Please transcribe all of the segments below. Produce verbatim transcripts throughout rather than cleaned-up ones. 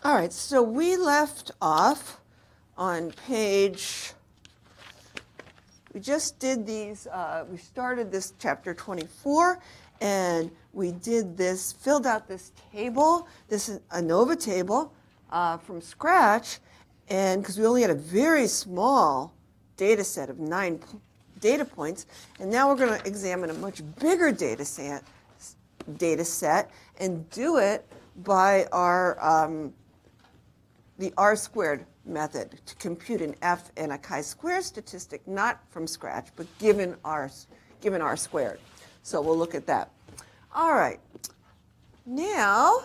All right, so we left off on page, we just did these, uh, we started this chapter twenty-four, and we did this, filled out this table, this is a ANOVA table uh, from scratch, and because we only had a very small data set of nine data points, and now we're going to examine a much bigger data set, data set and do it by our um, the R squared method to compute an F and a chi-square statistic, not from scratch, but given R, given R squared. So we'll look at that. All right. Now,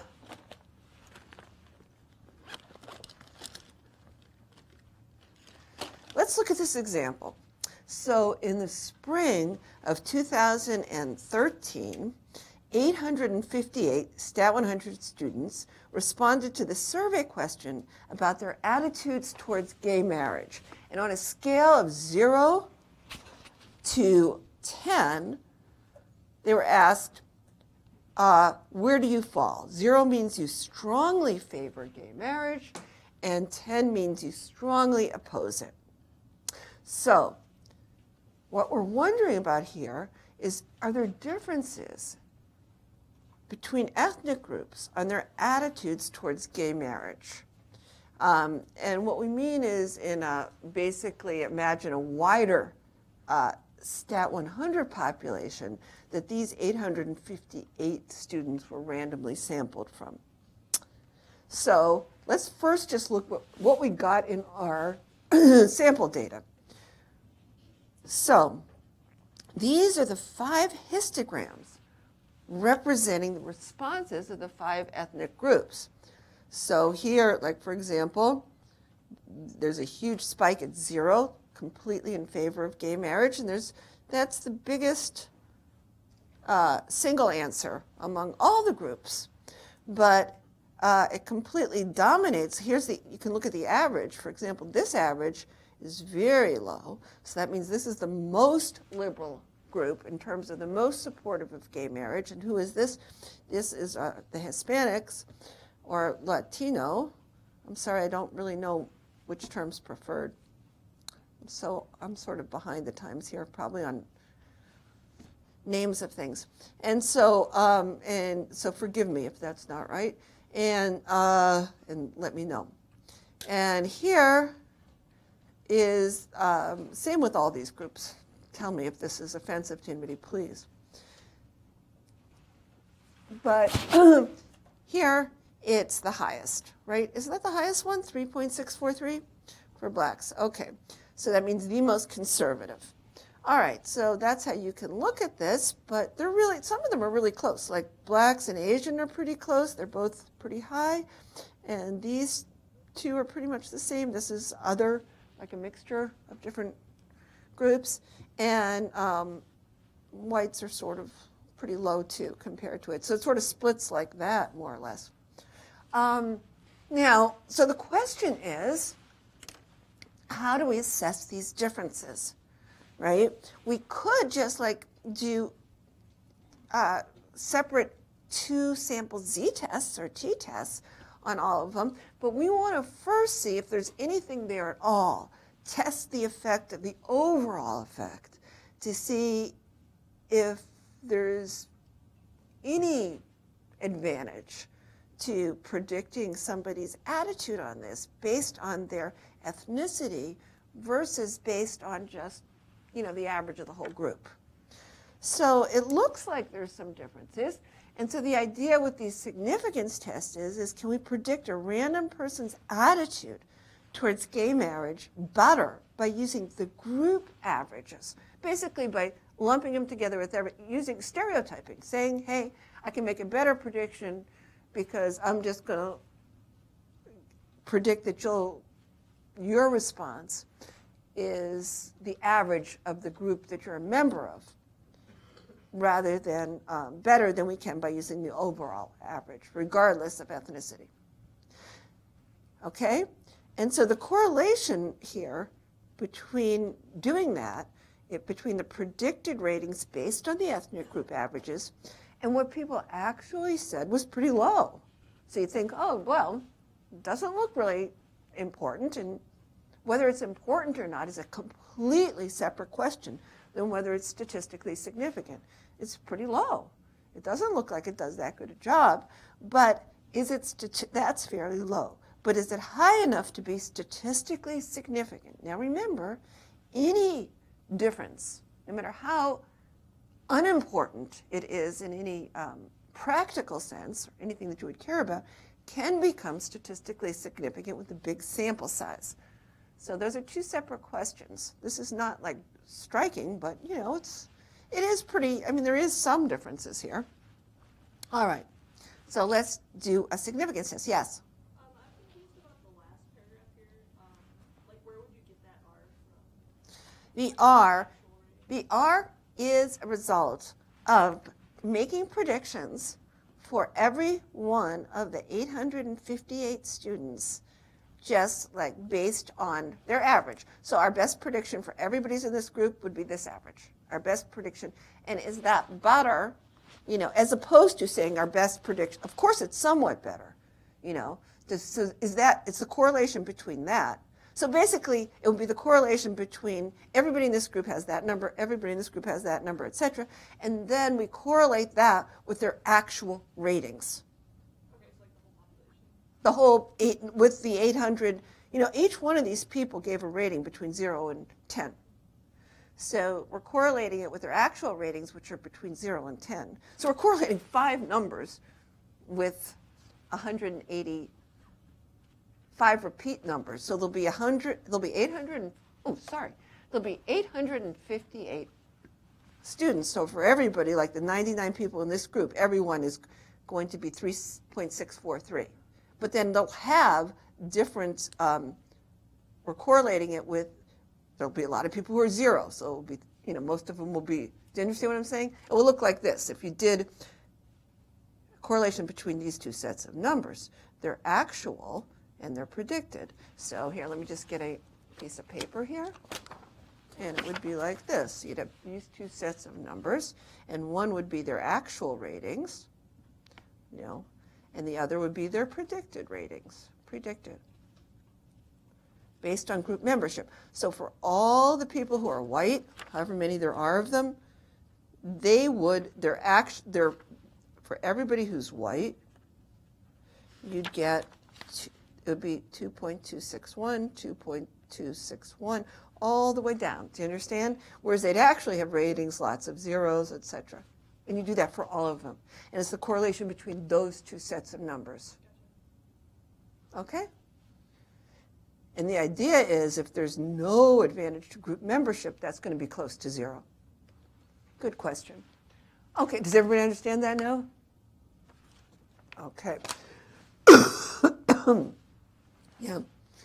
let's look at this example. So in the spring of two thousand thirteen, eight hundred fifty-eight STAT one hundred students responded to the survey question about their attitudes towards gay marriage. And on a scale of zero to ten, they were asked, uh, where do you fall? Zero means you strongly favor gay marriage, and ten means you strongly oppose it. So what we're wondering about here is, are there differences between ethnic groups on their attitudes towards gay marriage? Um, and what we mean is, in a, basically imagine a wider uh, STAT one hundred population that these eight hundred fifty-eight students were randomly sampled from. So let's first just look what, what we got in our sample data. So these are the five histograms representing the responses of the five ethnic groups. So here, like for example, there's a huge spike at zero, completely in favor of gay marriage, and there's that's the biggest uh, single answer among all the groups. But uh, it completely dominates. Here's the, you can look at the average. For example, this average is very low, so that means this is the most liberal group in terms of the most supportive of gay marriage. And who is this? This is uh, the Hispanics or Latino. I'm sorry, I don't really know which term's preferred. So I'm sort of behind the times here, probably on names of things. And so, um, and so forgive me if that's not right, and uh, and let me know. And here is um, same with all these groups. Tell me if this is offensive to anybody, please. But here, it's the highest, right? Isn't that the highest one, three point six four three for blacks? Okay, so that means the most conservative. All right, so that's how you can look at this, but they're really, some of them are really close. Like blacks and Asian are pretty close. They're both pretty high. And these two are pretty much the same. This is other, like a mixture of different groups. And um, whites are sort of pretty low too compared to it. So it sort of splits like that, more or less. Um, now, so the question is, how do we assess these differences, right? We could just like do uh, separate two sample z-tests or t-tests on all of them, but we want to first see if there's anything there at all. Test the effect of the overall effect to see if there's any advantage to predicting somebody's attitude on this based on their ethnicity versus based on just, you know, the average of the whole group. So it looks like there's some differences. And so the idea with these significance tests is, is can we predict a random person's attitude towards gay marriage better by using the group averages, basically by lumping them together with every, using stereotyping, saying, hey, I can make a better prediction because I'm just going to predict that you'll, your response is the average of the group that you're a member of, rather than um, better than we can by using the overall average, regardless of ethnicity. Okay? And so the correlation here between doing that, it, between the predicted ratings based on the ethnic group averages and what people actually said was pretty low. So you think, oh, well, doesn't look really important, and whether it's important or not is a completely separate question than whether it's statistically significant. It's pretty low. It doesn't look like it does that good a job, but is it stati- that's fairly low. But is it high enough to be statistically significant? Now remember, any difference, no matter how unimportant it is in any um, practical sense, or anything that you would care about, can become statistically significant with a big sample size. So those are two separate questions. This is not like striking, but you know, it's, it is pretty, I mean, there is some differences here. All right, so let's do a significance test. Yes? Um, I'm confused about the last paragraph here. Um, like, where would you get that R from? The R, the R is a result of making predictions for every one of the eight hundred fifty-eight students, just like based on their average. So our best prediction for everybody's in this group would be this average, our best prediction. And is that better, you know, as opposed to saying our best prediction? Of course, it's somewhat better, you know. So is that, it's the correlation between that. So basically, it would be the correlation between everybody in this group has that number, everybody in this group has that number, et cetera. And then we correlate that with their actual ratings. Okay, it's like the whole population. The whole eight, with the eight hundred, you know, each one of these people gave a rating between zero and ten. So we're correlating it with their actual ratings, which are between zero and ten. So we're correlating five numbers with one hundred eighty five repeat numbers. So there'll be one hundred, there'll be eight hundred, oh, sorry, there'll be eight hundred fifty-eight students. So for everybody, like the ninety-nine people in this group, everyone is going to be three point six four three. But then they'll have different, um, we're correlating it with, there'll be a lot of people who are zero. So it'll be, you know, most of them will be, do you understand what I'm saying? It will look like this. If you did a correlation between these two sets of numbers, their actual and they're predicted. So here, let me just get a piece of paper here. And it would be like this. You'd have these two sets of numbers, and one would be their actual ratings, you know, and the other would be their predicted ratings, predicted, based on group membership. So for all the people who are white, however many there are of them, they would, their act, their, for everybody who's white, you'd get, it would be two point two six one, two point two six one, all the way down. Do you understand? Whereas they'd actually have ratings, lots of zeros, et cetera. And you do that for all of them. And it's the correlation between those two sets of numbers. Okay? And the idea is if there's no advantage to group membership, that's going to be close to zero. Good question. Okay, does everybody understand that now? Okay. Yeah.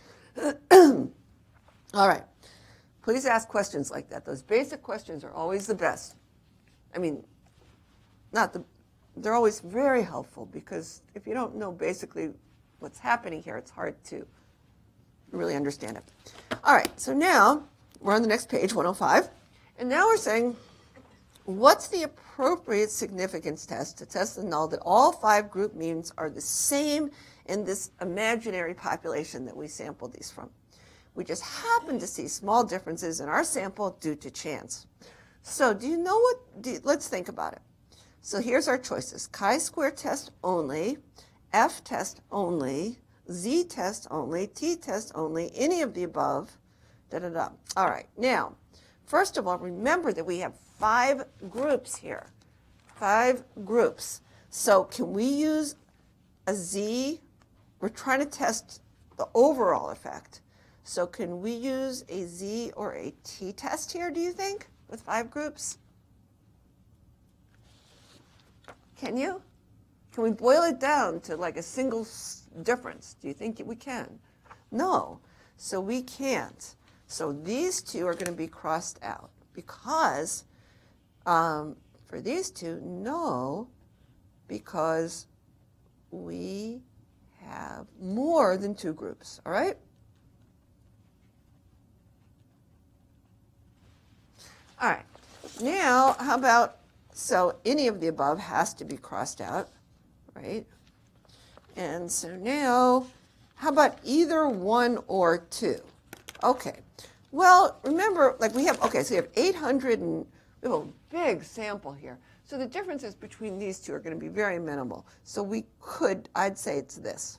All right. Please ask questions like that. Those basic questions are always the best. I mean, not the, they're always very helpful because if you don't know basically what's happening here, it's hard to really understand it. All right, so now we're on the next page, one oh five. And now we're saying, what's the appropriate significance test to test the null that all five group means are the same in this imaginary population that we sampled these from? We just happen to see small differences in our sample due to chance. So do you know what, do, let's think about it. So here's our choices. Chi-square test only, F test only, Z test only, T test only, any of the above, da da da. All right, now, first of all, remember that we have five groups here, five groups. So can we use a Z? We're trying to test the overall effect. So can we use a Z or a T test here, do you think, with five groups? Can you? Can we boil it down to like a single difference? Do you think we can? No. So we can't. So these two are going to be crossed out because um, for these two, no, because we have more than two groups, all right? All right, now how about, so any of the above has to be crossed out, right? And so now How about either one or two? Okay. Well, remember, like we have, okay, so we have eight hundred and we have a big sample here. So the differences between these two are going to be very minimal. So we could, I'd say it's this.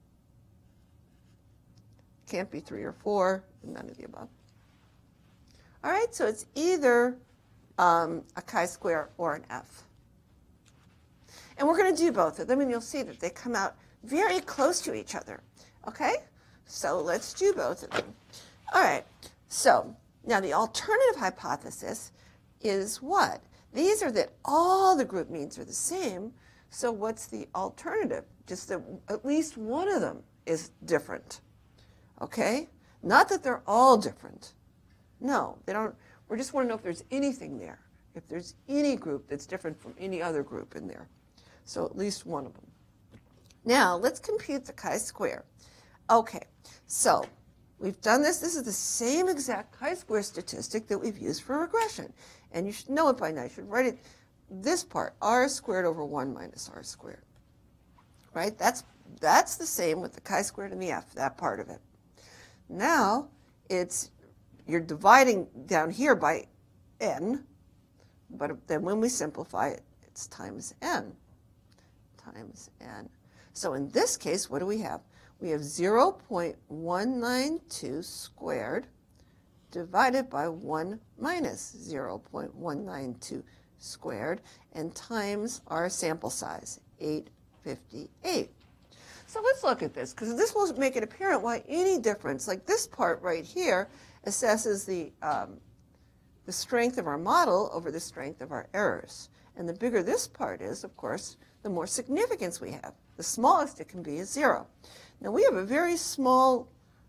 Can't be three or four, none of the above. All right, so it's either um, a chi-square or an F. And we're going to do both of them, and you'll see that they come out very close to each other. Okay? So let's do both of them. All right, so now the alternative hypothesis is what? These are that all the group means are the same. So what's the alternative? Just that at least one of them is different. Okay? Not that they're all different. No, they don't. We just want to know if there's anything there. If there's any group that's different from any other group in there. So at least one of them. Now, let's compute the chi-square. Okay, so we've done this. This is the same exact chi-square statistic that we've used for regression. And you should know it by now. You should write it, this part, r squared over one minus r squared. Right? That's, that's the same with the chi-squared and the f, that part of it. Now, it's, you're dividing down here by n, but then when we simplify it, it's times n, times n. So in this case, what do we have? We have zero point one nine two squared divided by one minus zero point one nine two squared, and times our sample size, eight fifty-eight. So let's look at this, because this will make it apparent why any difference, like this part right here, assesses the, um, the strength of our model over the strength of our errors. And the bigger this part is, of course, the more significance we have. The smallest it can be is zero. Now we have a very small,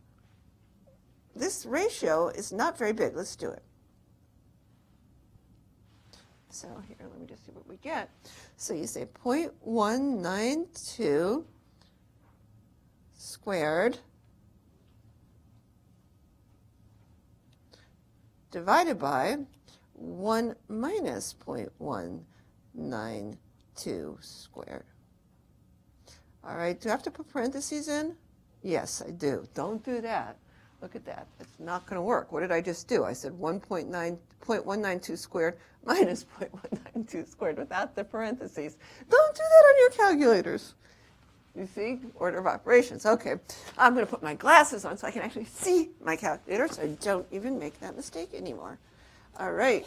this ratio is not very big. Let's do it. So here, let me just see what we get. So you say zero point one nine two squared divided by one minus zero point one nine two squared. All right, do I have to put parentheses in? Yes, I do. Don't do that. Look at that. It's not going to work. What did I just do? I said one point one nine two squared minus zero point one nine two squared without the parentheses. Don't do that on your calculators. You see? Order of operations. Okay. I'm going to put my glasses on so I can actually see my calculator so I don't even make that mistake anymore. All right.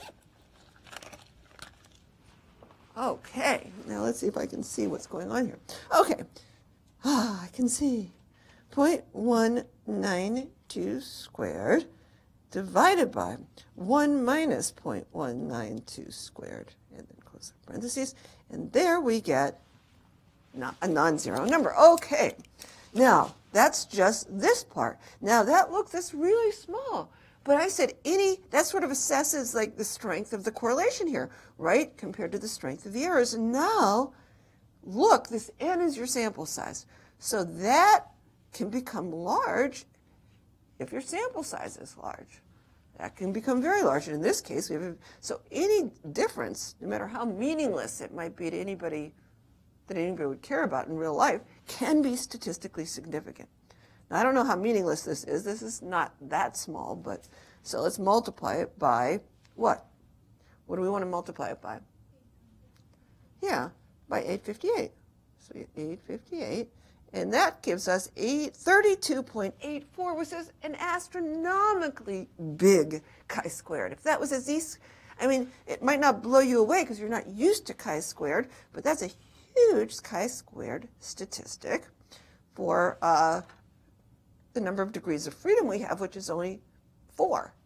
Okay. Now let's see if I can see what's going on here. Okay. Ah, I can see. zero point one nine two squared divided by one minus zero point one nine two squared. And then close the parentheses. And there we get not a non-zero number. Okay. Now, that's just this part. Now, that, look, that's really small. But I said any, that sort of assesses like the strength of the correlation here, right, compared to the strength of the errors. And now, look, this n is your sample size. So that can become large if your sample size is large. That can become very large. And in this case, we have a, so any difference, no matter how meaningless it might be to anybody that anybody would care about in real life, can be statistically significant. Now, I don't know how meaningless this is. This is not that small, but so let's multiply it by what? What do we want to multiply it by? Yeah, by eight fifty-eight. So eight fifty-eight, and that gives us thirty-two point eight four, which is an astronomically big chi-squared. If that was a z, I mean, it might not blow you away because you're not used to chi-squared, but that's a huge chi-squared statistic for uh, the number of degrees of freedom we have, which is only four.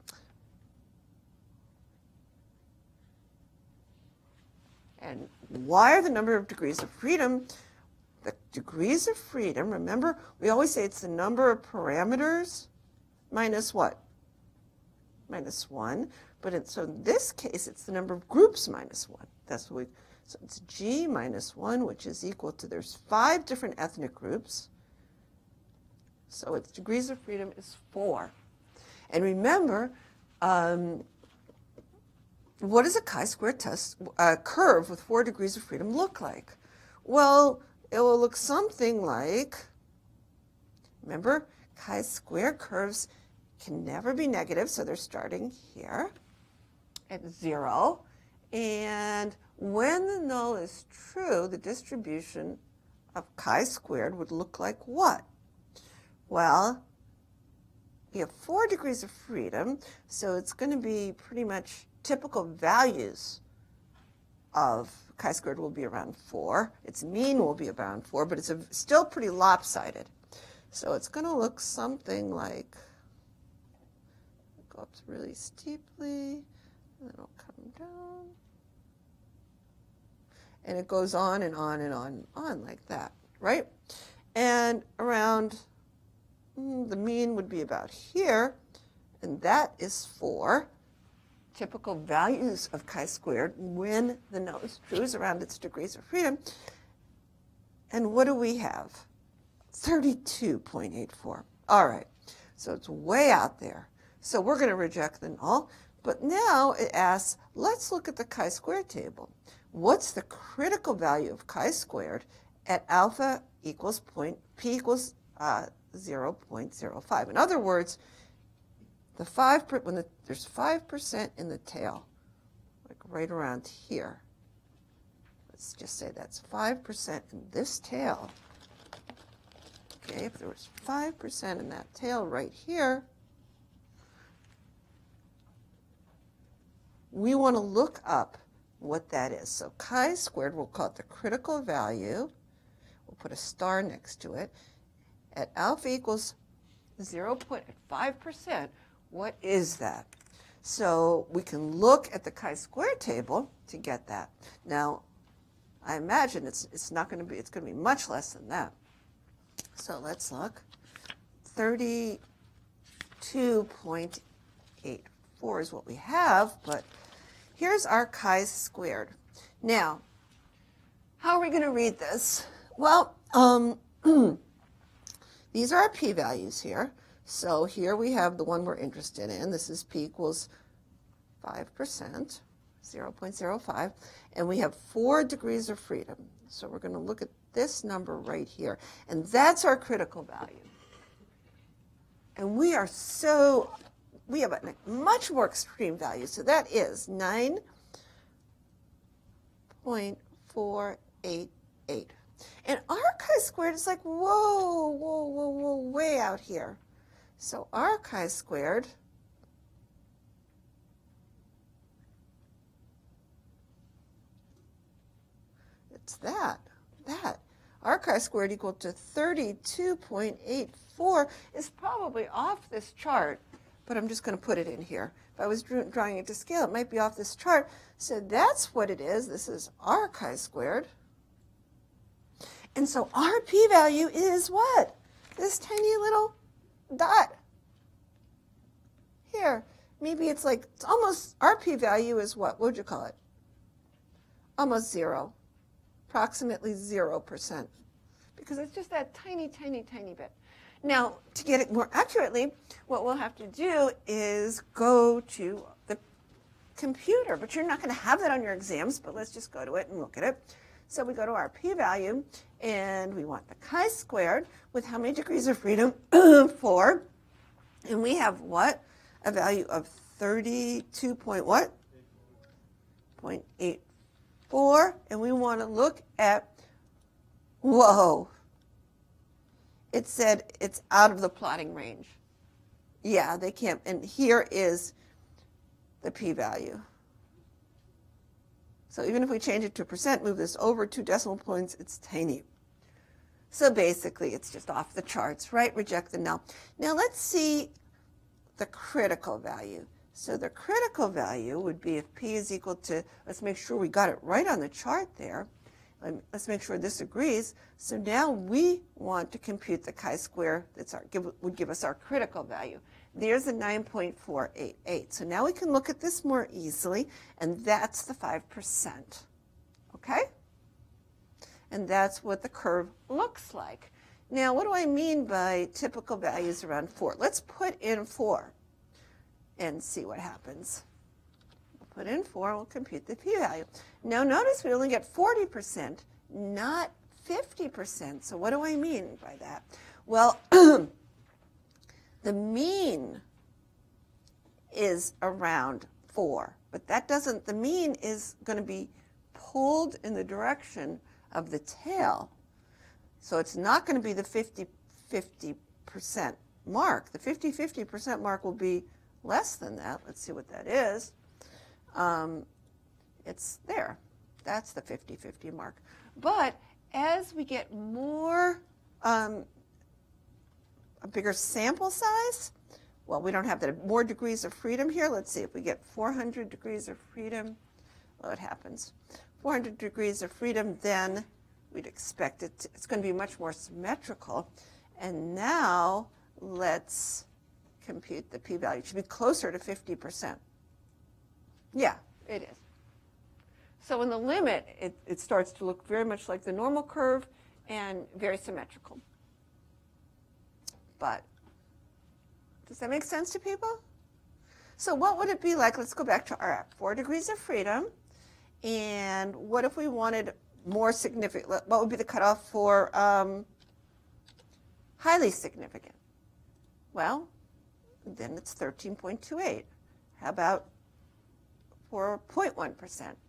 And why are the number of degrees of freedom? The degrees of freedom, remember, we always say it's the number of parameters minus what? Minus one. But it, so in this case, it's the number of groups minus one. That's what we, so it's G minus one, which is equal to, there's five different ethnic groups. So its degrees of freedom is four. And remember, um, what does a chi-square test uh, curve with four degrees of freedom look like? Well, it will look something like Remember, chi-square curves can never be negative, so they're starting here at zero. And when the null is true, the distribution of chi-squared would look like what? Well, we have four degrees of freedom, so it's going to be pretty much typical values of chi-squared will be around four. Its mean will be around four, but it's a, still pretty lopsided. So it's going to look something like, go up really steeply, and then it'll come down. And it goes on and on and on and on like that, right? And around, mm, the mean would be about here, and that is four. Typical values of chi-squared when the null is true is around its degrees of freedom. And what do we have? thirty-two point eight four. All right, so it's way out there. So we're going to reject the null. But now it asks, let's look at the chi-squared table. What's the critical value of chi-squared at alpha equals point, p equals uh, zero point zero five? In other words, the five when the, there's five percent in the tail, like right around here. Let's just say that's five percent in this tail. Okay, if there was five percent in that tail right here, we want to look up what that is. So chi-squared, we'll call it the critical value. We'll put a star next to it. At alpha equals zero point five percent, what is that? So we can look at the chi-squared table to get that. Now, I imagine it's, it's not going to be, it's going to be much less than that. So let's look. thirty-two point eight four is what we have, but here's our chi-squared. Now, how are we going to read this? Well, um, these are our p-values here. So here we have the one we're interested in. This is p equals five percent, zero point zero five, and we have four degrees of freedom. So we're going to look at this number right here, and that's our critical value. And we are so, we have a much more extreme value, so that is nine point four eight eight. And our chi-squared is like, whoa, whoa, whoa, whoa, way out here. So our chi-squared it's that, that. Our chi-squared equal to thirty-two point eight four is probably off this chart, but I'm just going to put it in here. If I was drawing it to scale, it might be off this chart. So that's what it is. This is our chi-squared. And so our p-value is what? This tiny little dot here. Maybe it's like, it's almost, our p-value is what? What would you call it? Almost zero. Approximately zero percent. Because it's just that tiny, tiny, tiny bit. Now, to get it more accurately, what we'll have to do is go to the computer. But you're not going to have that on your exams, but let's just go to it and look at it. So we go to our p-value, and we want the chi-squared with how many degrees of freedom? Four. And we have what? A value of thirty-two point what? point eight four. And we want to look at, whoa. It said it's out of the plotting range. Yeah, they can't. And here is the p-value. So even if we change it to a percent, move this over two decimal points, it's tiny. So basically, it's just off the charts, right? Reject the null. Now let's see the critical value. So the critical value would be if p is equal to, let's make sure we got it right on the chart there. Let's make sure this agrees. So now we want to compute the chi-square that would give us our critical value. There's a nine point four eight eight. So now we can look at this more easily, and that's the five percent. Okay? And that's what the curve looks like. Now, what do I mean by typical values around four? Let's put in four and see what happens. We'll put in four, we'll compute the p-value. Now, notice we only get forty percent, not fifty percent. So what do I mean by that? Well, the mean is around four, but that doesn't, the mean is going to be pulled in the direction of the tail. So it's not going to be the fifty fifty percent mark. The fifty fifty percent mark will be less than that. Let's see what that is. Um, it's there. That's the fifty fifty mark. But as we get more, um, a bigger sample size, well, we don't have that, more degrees of freedom here. Let's see if we get four hundred degrees of freedom. Well, it happens. four hundred degrees of freedom, then we'd expect it to, it's going to be much more symmetrical. And now let's compute the p-value. It should be closer to fifty percent. Yeah, it is. So in the limit, it, it starts to look very much like the normal curve and very symmetrical. But does that make sense to people? So what would it be like? Let's go back to our four degrees of freedom. And what if we wanted more significant? What would be the cutoff for um, highly significant? Well, then it's thirteen point two eight. How about for zero point one percent?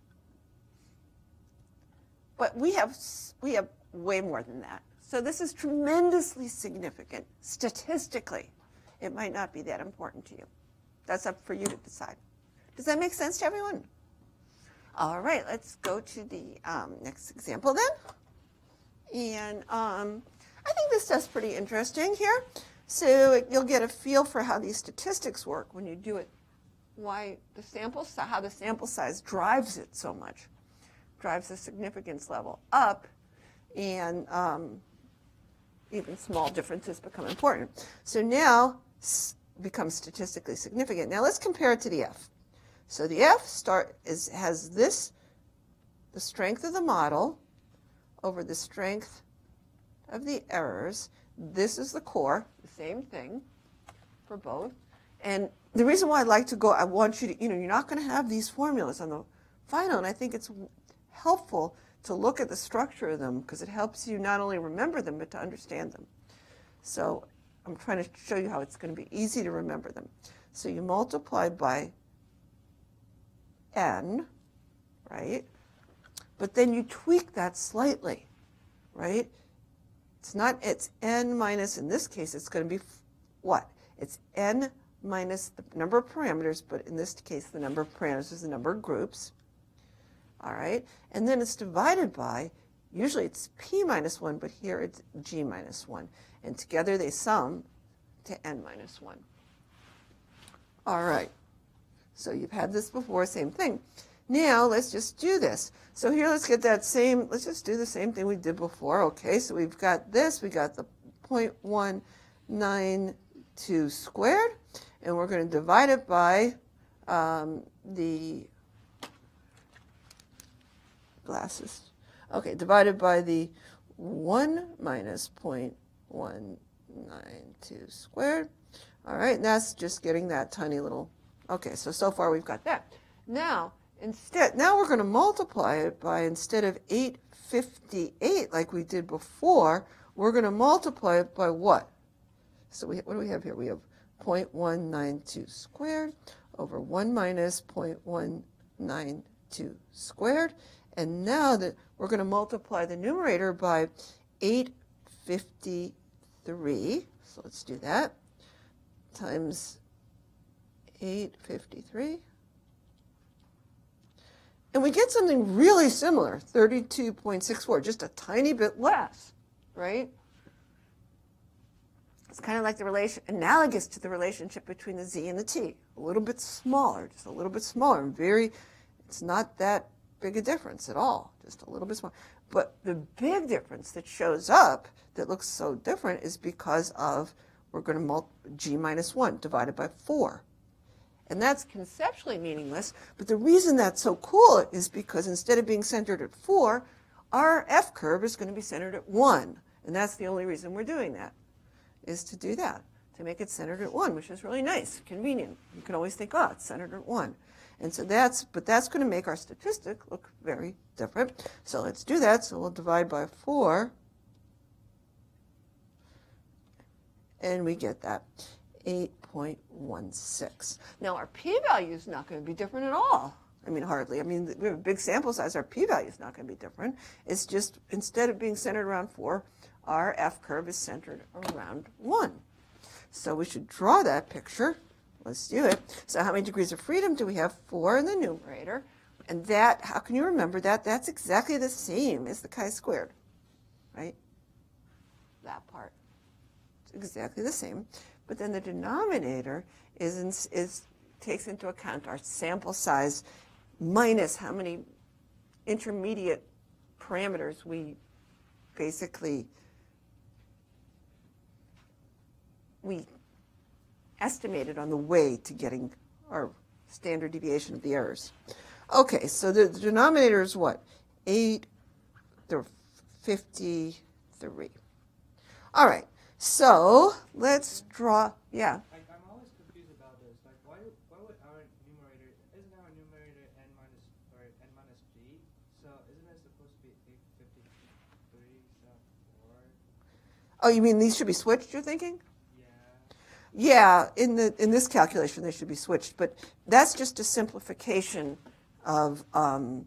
But we have, we have way more than that. So this is tremendously significant statistically. It might not be that important to you. That's up for you to decide. Does that make sense to everyone? All right, let's go to the um, next example then. And um, I think this stuff's pretty interesting here. So it, you'll get a feel for how these statistics work when you do it, why the sample, how the sample size drives it so much, drives the significance level up, and um, even small differences become important. So now s becomes statistically significant. Now let's compare it to the F. So the F start is, has this, the strength of the model over the strength of the errors. This is the core, the same thing for both. And the reason why I'd like to go, I want you to, you know, you're not going to have these formulas on the final, and I think it's helpful to look at the structure of them because it helps you not only remember them, but to understand them. So I'm trying to show you how it's going to be easy to remember them. So you multiply by n, right? But then you tweak that slightly, right? It's not, it's n minus, in this case, it's going to be what? It's n minus the number of parameters, but in this case, the number of parameters is the number of groups. All right, and then it's divided by, usually it's p minus one, but here it's g minus one. And together they sum to n minus one. All right, so you've had this before, same thing. Now let's just do this. So here let's get that same, let's just do the same thing we did before. Okay, so we've got this, we got the zero point one nine two squared, and we're going to divide it by um, the glasses. Okay, divided by the one minus zero point one nine two squared. All right, and that's just getting that tiny little, okay, so so far we've got that. Now, instead, now we're going to multiply it by, instead of eight fifty-eight like we did before, we're going to multiply it by what? So we, what do we have here? We have zero point one nine two squared over one minus zero point one nine two squared. And now that we're going to multiply the numerator by eight fifty-three, so let's do that, times eight fifty-three. And we get something really similar, thirty-two point six four, just a tiny bit less, right? It's kind of like the relation, analogous to the relationship between the z and the t, a little bit smaller, just a little bit smaller, and very, it's not that big a difference at all, just a little bit smaller. But the big difference that shows up that looks so different is because of, we're going to multiply g minus one divided by four. And that's conceptually meaningless, but the reason that's so cool is because instead of being centered at four, our F curve is going to be centered at one. And that's the only reason we're doing that, is to do that, to make it centered at one, which is really nice, convenient. You can always think, oh, it's centered at one. And so that's, but that's going to make our statistic look very different. So let's do that. So we'll divide by four. and we get that eight point one six. Now our p-value is not going to be different at all. I mean, hardly. I mean, we have a big sample size. Our p-value is not going to be different. It's just, instead of being centered around four, our F curve is centered around one. So we should draw that picture. Let's do it. So how many degrees of freedom do we have? Four in the numerator. And that, how can you remember that? That's exactly the same as the chi-squared, right? That part. It's exactly the same. But then the denominator is, in, is takes into account our sample size minus how many intermediate parameters we basically we estimated on the way to getting our standard deviation of the errors. Okay, so the, the denominator is what? eight, they're fifty-three. All right, so let's draw, yeah. Like, I'm always confused about this. Like, why, why would our numerator, isn't our numerator n minus, or n minus g? So isn't it supposed to be eight fifty-three, so four? Oh, you mean these should be switched, you're thinking? Yeah. Yeah, in the in this calculation they should be switched, but that's just a simplification of um,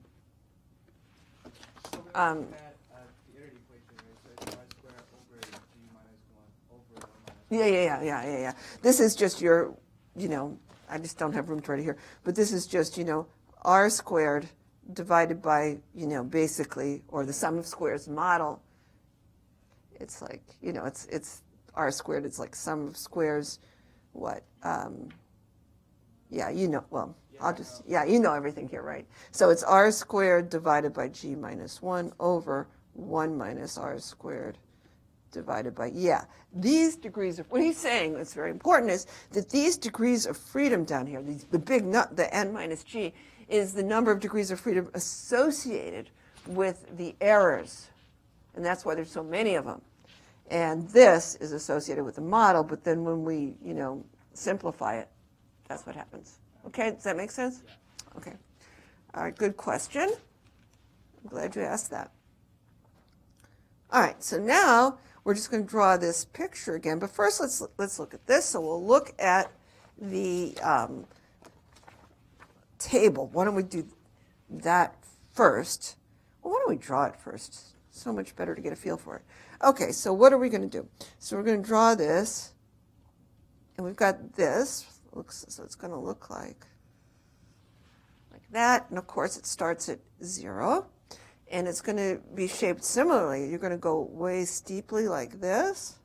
So we um, had uh, the iterative equation, right? So it's y squared over g minus one over one minus yeah, yeah, yeah, yeah, yeah, yeah. This is just your, you know, I just don't have room to write it here, but this is just, you know, r squared divided by, you know, basically, or the sum of squares model. It's like, you know, it's it's r squared, it's like sum of squares, what, um, yeah, you know, well, I'll just, yeah, you know everything here, right? So it's r squared divided by g minus one over one minus r squared divided by, yeah. These degrees of, what he's saying that's very important is that these degrees of freedom down here, these, the big nut, the n minus g, is the number of degrees of freedom associated with the errors. And that's why there's so many of them. And this is associated with the model, but then when we, you know, simplify it, that's what happens. Okay, does that make sense? Yeah. Okay. All right, good question. I'm glad you asked that. All right, so now we're just going to draw this picture again, but first let's let's look at this. So we'll look at the um, table. Why don't we do that first? Well, why don't we draw it first? So much better to get a feel for it. Okay, so what are we going to do? So we're going to draw this, and we've got this. Looks, so it's going to look like, like that. And of course, it starts at zero. And it's going to be shaped similarly. You're going to go way steeply like this.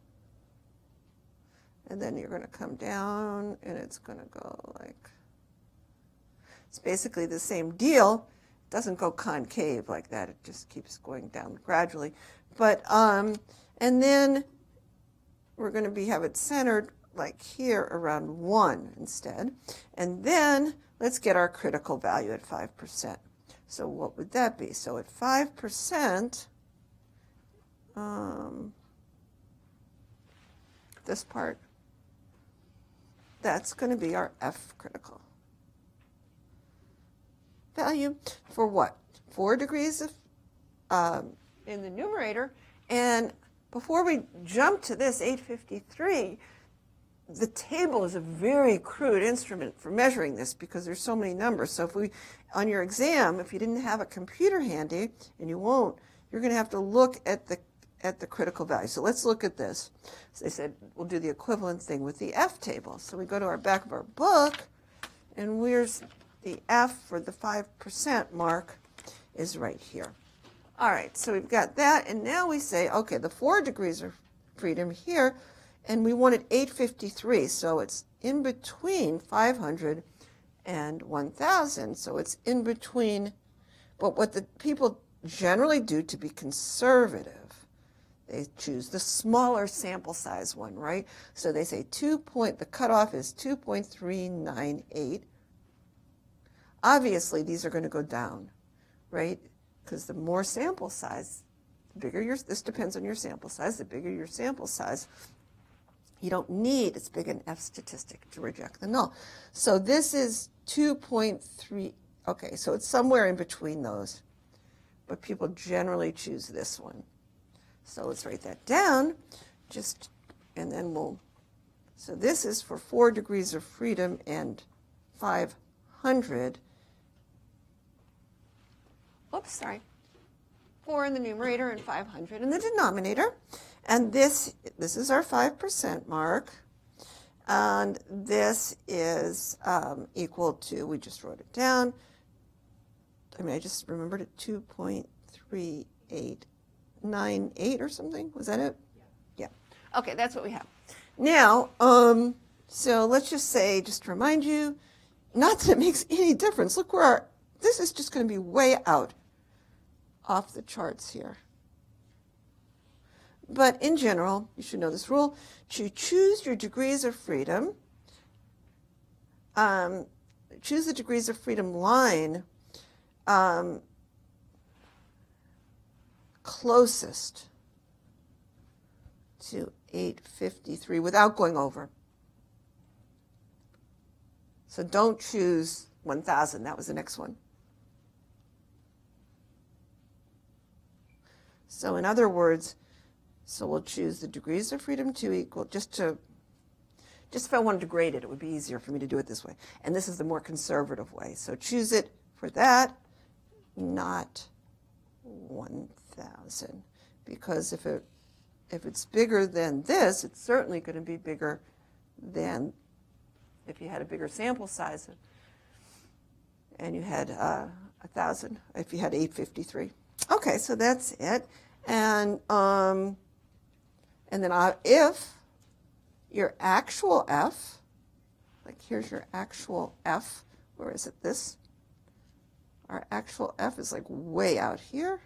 And then you're going to come down, and it's going to go like, it's basically the same deal. It doesn't go concave like that. It just keeps going down gradually. But, um, and then we're going to be, have it centered like here around one instead. And then let's get our critical value at five percent. So what would that be? So at five percent, um, this part, that's going to be our F critical value for what? Four degrees of, um, in the numerator. And before we jump to this eight fifty-three, the table is a very crude instrument for measuring this because there's so many numbers. So if we, on your exam, if you didn't have a computer handy, and you won't, you're going to have to look at the at the critical value. So let's look at this. So they said we'll do the equivalent thing with the F table. So we go to our back of our book, and where's the F for the five percent mark is right here. All right, so we've got that, and now we say, okay, the four degrees of freedom here, and we wanted eight fifty-three, so it's in between five hundred and one thousand, so it's in between. But what the people generally do to be conservative, they choose the smaller sample size one, right? So they say two point, the cutoff is two point three nine eight. Obviously, these are going to go down, right? Because the more sample size, the bigger your, this depends on your sample size, the bigger your sample size, you don't need as big an F statistic to reject the null. So this is two point three, okay, so it's somewhere in between those. But people generally choose this one. So let's write that down, just, and then we'll So this is for four degrees of freedom and five hundred. Oops, sorry. four in the numerator and five hundred in the denominator. And this, this is our five percent mark. And this is um, equal to, we just wrote it down. I mean, I just remembered it, two point three eight nine eight or something. Was that it? Yeah. Yeah. Okay, that's what we have. Now, um, so let's just say, just to remind you, not that it makes any difference. Look where our, this is just going to be way out off the charts here. But in general, you should know this rule. To choose your degrees of freedom, um, choose the degrees of freedom line um, closest to eight fifty-three without going over. So don't choose one thousand. That was the next one. So in other words, so we'll choose the degrees of freedom to equal, just to, just if I wanted to grade it, it would be easier for me to do it this way. And this is the more conservative way. So choose it for that, not one thousand. Because if it, if it's bigger than this, it's certainly going to be bigger than if you had a bigger sample size and you had uh, one thousand, if you had eight fifty-three. Okay, so that's it. And um, and then I, if your actual F, like here's your actual F, where is it, this? Our actual F is like way out here.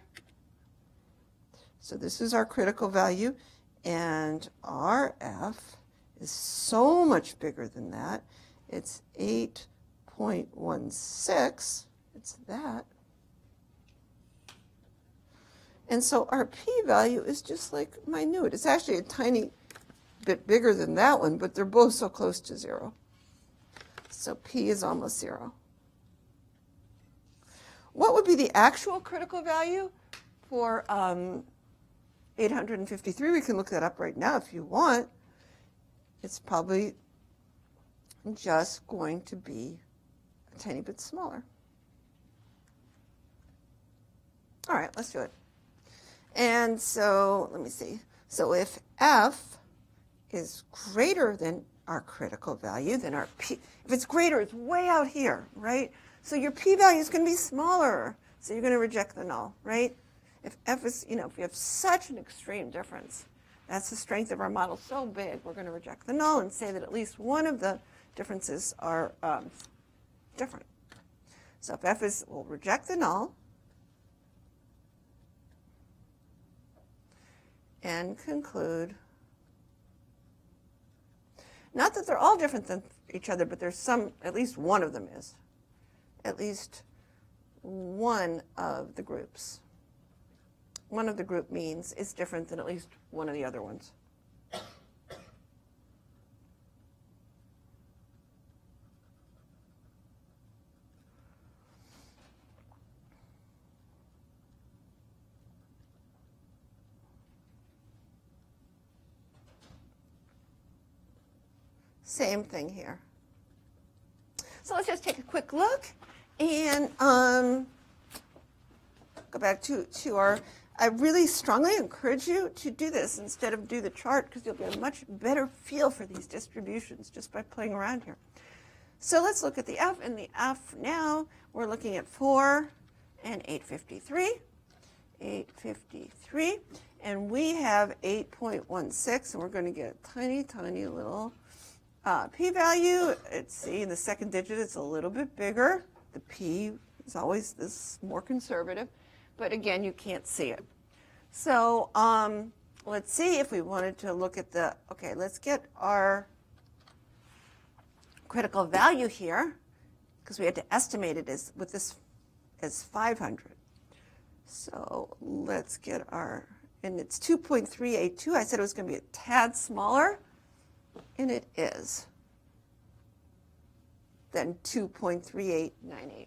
So this is our critical value, and our F is so much bigger than that. It's eight point one six, it's that. And so our p-value is just like minute. It's actually a tiny bit bigger than that one, but they're both so close to zero. So p is almost zero. What would be the actual critical value for um, eight hundred fifty-three? We can look that up right now if you want. It's probably just going to be a tiny bit smaller. All right, let's do it. And so, let me see. So if F is greater than our critical value, then our P, if it's greater, it's way out here, right? So your p-value is going to be smaller. So you're going to reject the null, right? If F is, you know, if you have such an extreme difference, that's the strength of our model so big, we're going to reject the null and say that at least one of the differences are um, different. So if F is, we'll reject the null and conclude, not that they're all different than each other, but there's some, at least one of them is. At least one of the groups. One of the group means is different than at least one of the other ones. Same thing here. So let's just take a quick look and um, go back to, to our, I really strongly encourage you to do this instead of do the chart, because you'll get a much better feel for these distributions just by playing around here. So let's look at the F. And the F now, we're looking at four and eight fifty-three. eight fifty-three. And we have eight point one six, and we're going to get a tiny, tiny little Uh, p-value. Let's see, in the second digit, it's a little bit bigger. The p is always this more conservative, but again, you can't see it. So um, let's see if we wanted to look at the, okay, let's get our critical value here, because we had to estimate it as with this as five hundred. So let's get our, and it's two point three eight two. I said it was going to be a tad smaller. And it is, then two point three eight nine eight.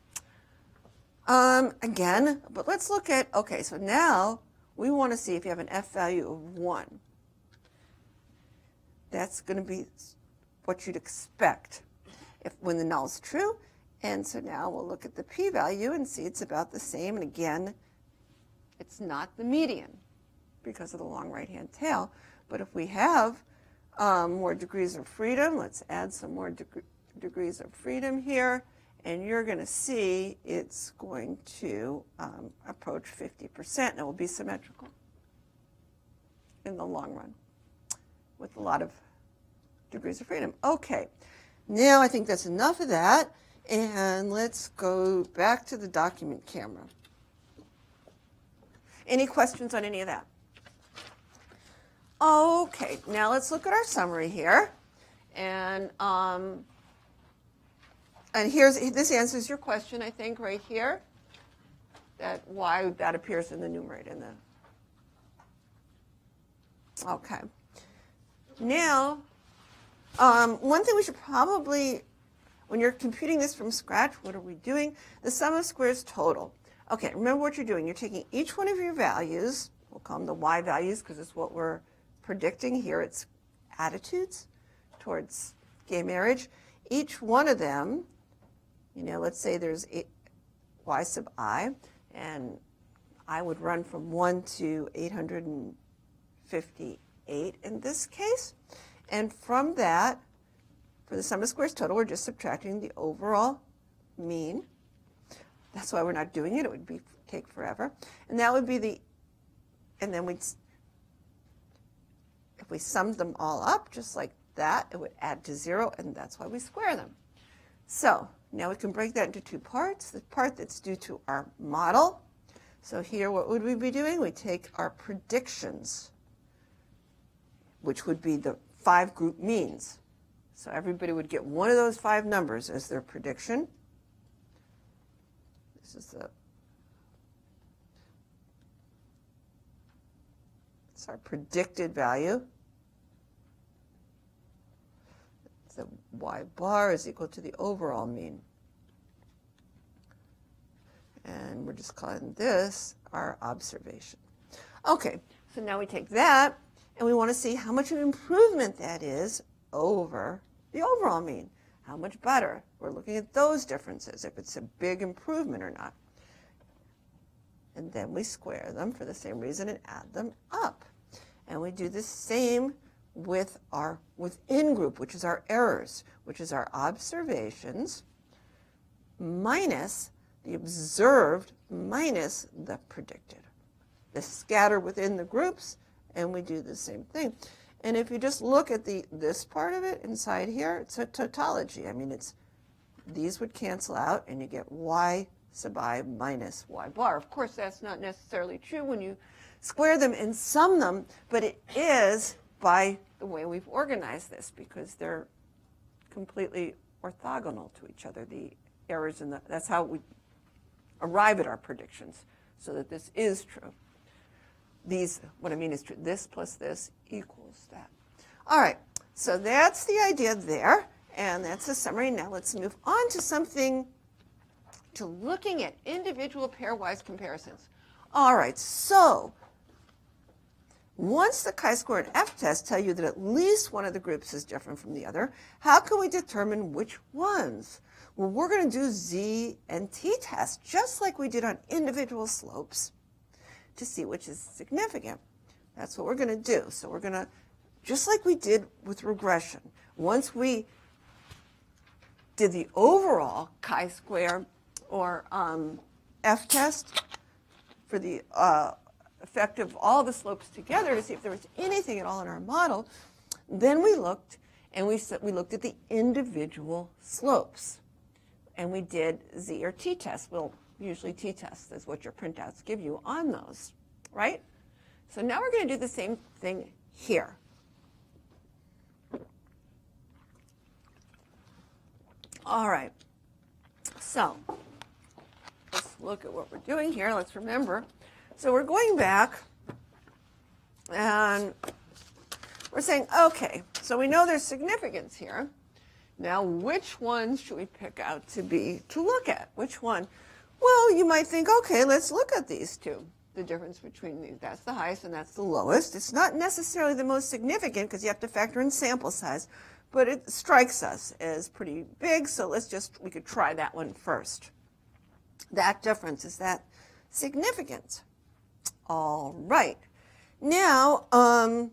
Um, again, but let's look at, okay, so now we want to see if you have an F value of one. That's going to be what you'd expect if when the null is true. And so now we'll look at the p-value and see it's about the same. And again, it's not the median because of the long right-hand tail. But if we have um, more degrees of freedom, let's add some more deg degrees of freedom here. And you're going to see it's going to um, approach fifty percent. And it will be symmetrical in the long run with a lot of degrees of freedom. Okay, now I think that's enough of that. And let's go back to the document camera. Any questions on any of that? Okay, now let's look at our summary here. And, um, and here's, this answers your question, I think, right here, that why that appears in the numerator. In the, okay. Now, um, one thing we should probably, when you're computing this from scratch, what are we doing? The sum of squares total. Okay, remember what you're doing. You're taking each one of your values, we'll call them the y values because it's what we're predicting here. It's attitudes towards gay marriage. Each one of them, you know, let's say there's eight, y sub I, and I would run from one to eight hundred fifty-eight in this case. And from that, for the sum of squares total, we're just subtracting the overall mean. That's why we're not doing it. It would be take forever. And that would be the, and then we'd, if we summed them all up just like that, it would add to zero, and that's why we square them. So now we can break that into two parts. The part that's due to our model. So here, what would we be doing? We take our predictions, which would be the five group means. So everybody would get one of those five numbers as their prediction. This is the, it's our predicted value. The y bar is equal to the overall mean. And we're just calling this our observation. Okay, so now we take that, and we want to see how much of an improvement that is over the overall mean. How much better? We're looking at those differences, if it's a big improvement or not. And then we square them for the same reason and add them up. And we do the same with our within group, which is our errors, which is our observations, minus the observed minus the predicted. The scatter within the groups, and we do the same thing. And if you just look at the this part of it inside here, it's a tautology. I mean, it's these would cancel out, and you get y sub I minus y bar. Of course, that's not necessarily true when you square them and sum them, but it is by the way we've organized this, because they're completely orthogonal to each other. The errors in the, that's how we arrive at our predictions, so that this is true. These, what I mean is true, this plus this equals that. All right, so that's the idea there, and that's a summary. Now let's move on to something, to looking at individual pairwise comparisons. All right, so once the chi-square and f-test tell you that at least one of the groups is different from the other, how can we determine which ones? Well, we're going to do z and t-test, just like we did on individual slopes, to see which is significant. That's what we're going to do. So we're going to, just like we did with regression, once we did the overall chi-square or um, f-test for the uh, effect of all the slopes together to see if there was anything at all in our model, then we looked, and we, we looked at the individual slopes. And we did z or t-test. Well, usually t-test is what your printouts give you on those, right? So now we're going to do the same thing here. All right. So let's look at what we're doing here. Let's remember. So we're going back, and we're saying, okay, so we know there's significance here. Now, which ones should we pick out to be, to look at? Which one? Well, you might think, okay, let's look at these two. the difference between these. That's the highest and that's the lowest. It's not necessarily the most significant because you have to factor in sample size, but it strikes us as pretty big, so let's just, we could try that one first. That difference, is that significant? All right. Now, um,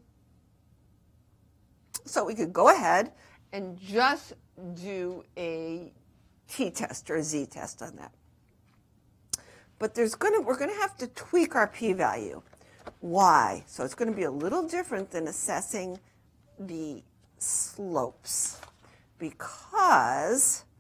so we could go ahead and just do a t-test or a z-test on that. But there's gonna, we're going to have to tweak our p-value. Why? So it's going to be a little different than assessing the slopes, because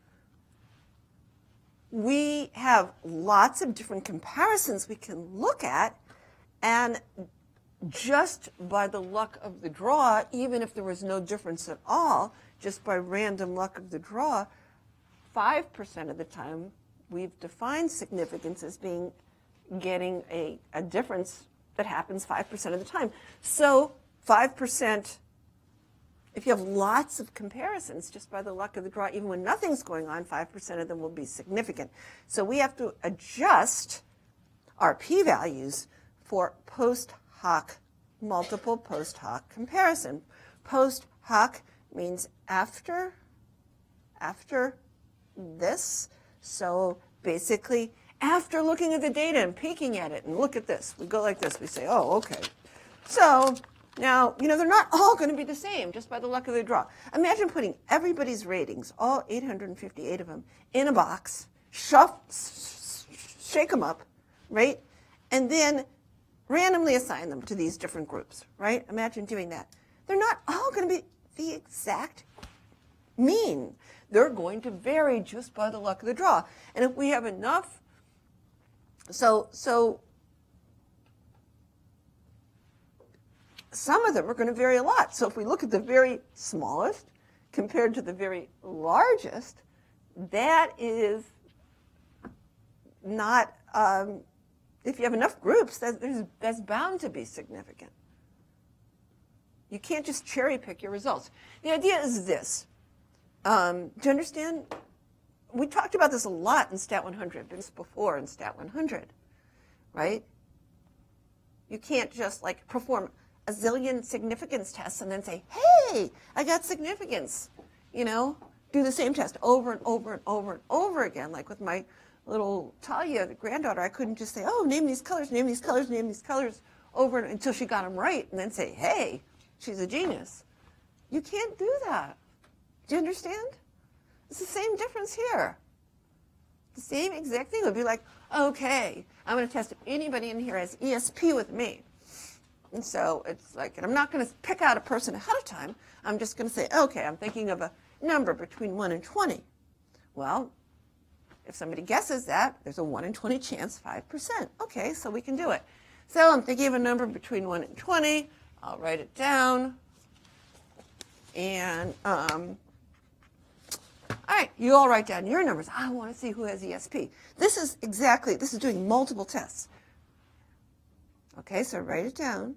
we have lots of different comparisons we can look at, and just by the luck of the draw, even if there was no difference at all, just by random luck of the draw, five percent of the time we've defined significance as being getting a, a difference that happens five percent of the time. So five percent, if you have lots of comparisons, just by the luck of the draw, even when nothing's going on, five percent of them will be significant. So we have to adjust our p-values for post hoc, multiple post hoc comparison. Post hoc means after, after this. So basically, after looking at the data and peeking at it, and look at this, we go like this, we say, oh, okay. So now, you know, they're not all going to be the same just by the luck of the draw. Imagine putting everybody's ratings, all eight hundred fifty-eight of them, in a box, shuff, shake them up, right? And then randomly assign them to these different groups, right? Imagine doing that. They're not all going to be the exact mean. They're going to vary just by the luck of the draw. And if we have enough, so, so some of them are going to vary a lot. So if we look at the very smallest compared to the very largest, that is not, um, if you have enough groups, that, there's, that's bound to be significant. You can't just cherry pick your results. The idea is this. Um, do you understand? We talked about this a lot in Stat one hundred, this before in Stat one hundred, right? You can't just like perform a zillion significance tests and then say, hey, I got significance. You know, do the same test over and over and over and over again. Like with my little Talia, the granddaughter, I couldn't just say, oh, name these colors, name these colors, name these colors over and, until she got them right and then say, hey, she's a genius. You can't do that. Do you understand? It's the same difference here. The same exact thing would be like, okay, I'm going to test if anybody in here has E S P with me. And so it's like, and I'm not going to pick out a person ahead of time. I'm just going to say, okay, I'm thinking of a number between one and twenty. Well, if somebody guesses that, there's a one in twenty chance, five percent. Okay, so we can do it. So I'm thinking of a number between one and twenty. I'll write it down. And, um, all right, you all write down your numbers. I want to see who has E S P. This is exactly, this is doing multiple tests. Okay, so write it down.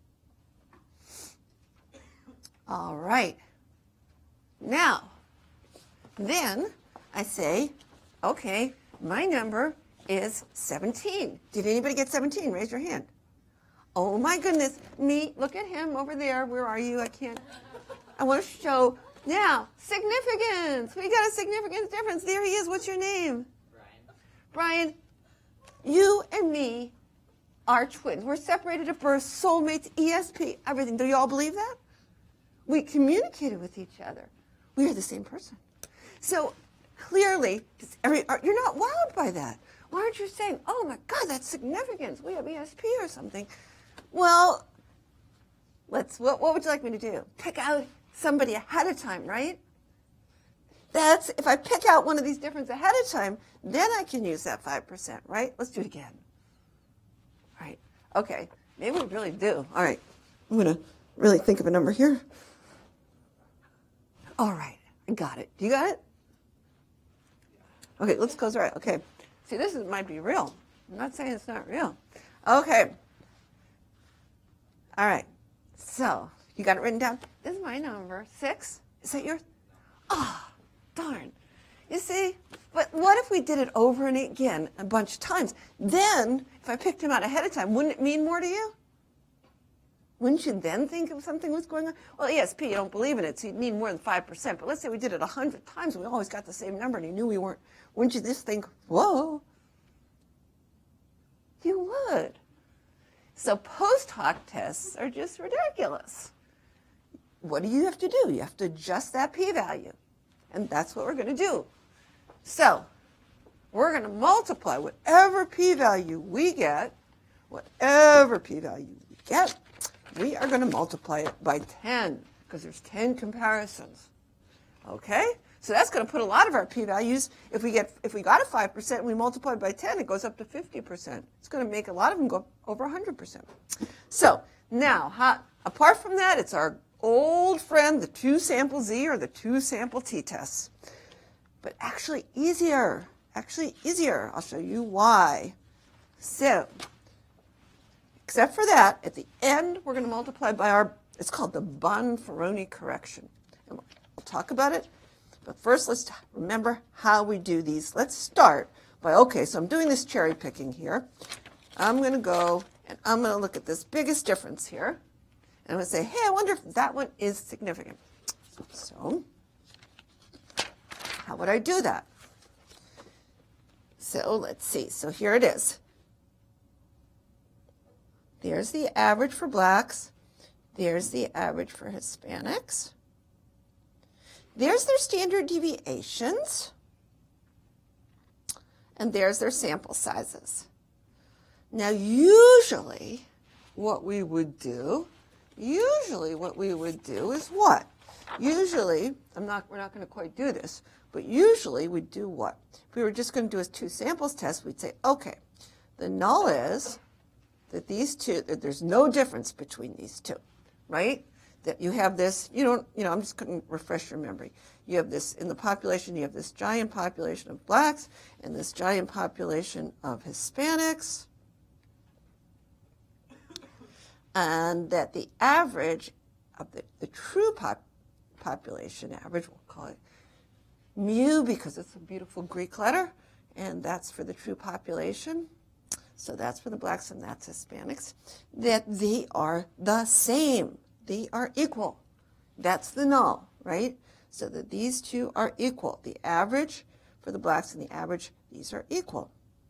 All right. Now, then I say, okay, my number is seventeen. Did anybody get seventeen? Raise your hand. Oh my goodness, me, look at him over there. Where are you? I can't, I want to show. Now, significance. We got a significance difference. There he is. What's your name? Brian. Brian, you and me are twins. We're separated at birth, soulmates, E S P, everything. Do you all believe that? We communicated with each other. We are the same person. So clearly, every, you're not wowed by that. Why aren't you saying, oh my God, that's significance. We have E S P or something. Well, let's. What, what would you like me to do? Pick out somebody ahead of time, right? That's, if I pick out one of these differences ahead of time, then I can use that five percent, right? Let's do it again. All right, okay, maybe we really do. All right, I'm gonna really think of a number here. All right, I got it. You got it? Okay, let's close our eyes. Okay, see, this is, might be real. I'm not saying it's not real. Okay. All right, so you got it written down? This is my number, six. Is that yours? Ah, oh, darn. You see? But what if we did it over and again a bunch of times? Then, if I picked him out ahead of time, wouldn't it mean more to you? Wouldn't you then think if something was going on? Well, E S P, you don't believe in it, so you'd need more than five percent. But let's say we did it a hundred times and we always got the same number and you knew we weren't. Wouldn't you just think, whoa? You would. So post hoc tests are just ridiculous. What do you have to do? You have to adjust that p-value. And that's what we're going to do. So we're going to multiply whatever p-value we get, whatever p-value we get, we are going to multiply it by ten, because there's ten comparisons. Okay? So that's going to put a lot of our p-values, if we get, if we got a five percent and we multiply by ten, it goes up to fifty percent. It's going to make a lot of them go over one hundred percent. So now, how, apart from that, it's our old friend, the two sample Z or the two sample t-tests. But actually easier, actually easier. I'll show you why. So, except for that, at the end, we're going to multiply by our, it's called the Bonferroni correction. And we'll talk about it. But first, let's remember how we do these. Let's start by, okay, so I'm doing this cherry picking here. I'm going to go and I'm going to look at this biggest difference here. And I'm going to say, hey, I wonder if that one is significant. So, how would I do that? So, let's see. So, here it is. There's the average for blacks. There's the average for Hispanics. There's their standard deviations. And there's their sample sizes. Now, usually, what we would do, usually what we would do is what? Usually, I'm not, we're not going to quite do this, but usually we'd do what? If we were just going to do a two samples test, we'd say, okay, the null is that these two, that there's no difference between these two, right? That you have this, you don't, you know, I'm just going to refresh your memory. You have this, in the population, you have this giant population of blacks and this giant population of Hispanics. And that the average of the, the true pop, population average, we'll call it mu because it's a beautiful Greek letter, and that's for the true population. So that's for the blacks and that's Hispanics, that they are the same. They are equal. That's the null, right? So that these two are equal. The average for the blacks and the average, these are equal.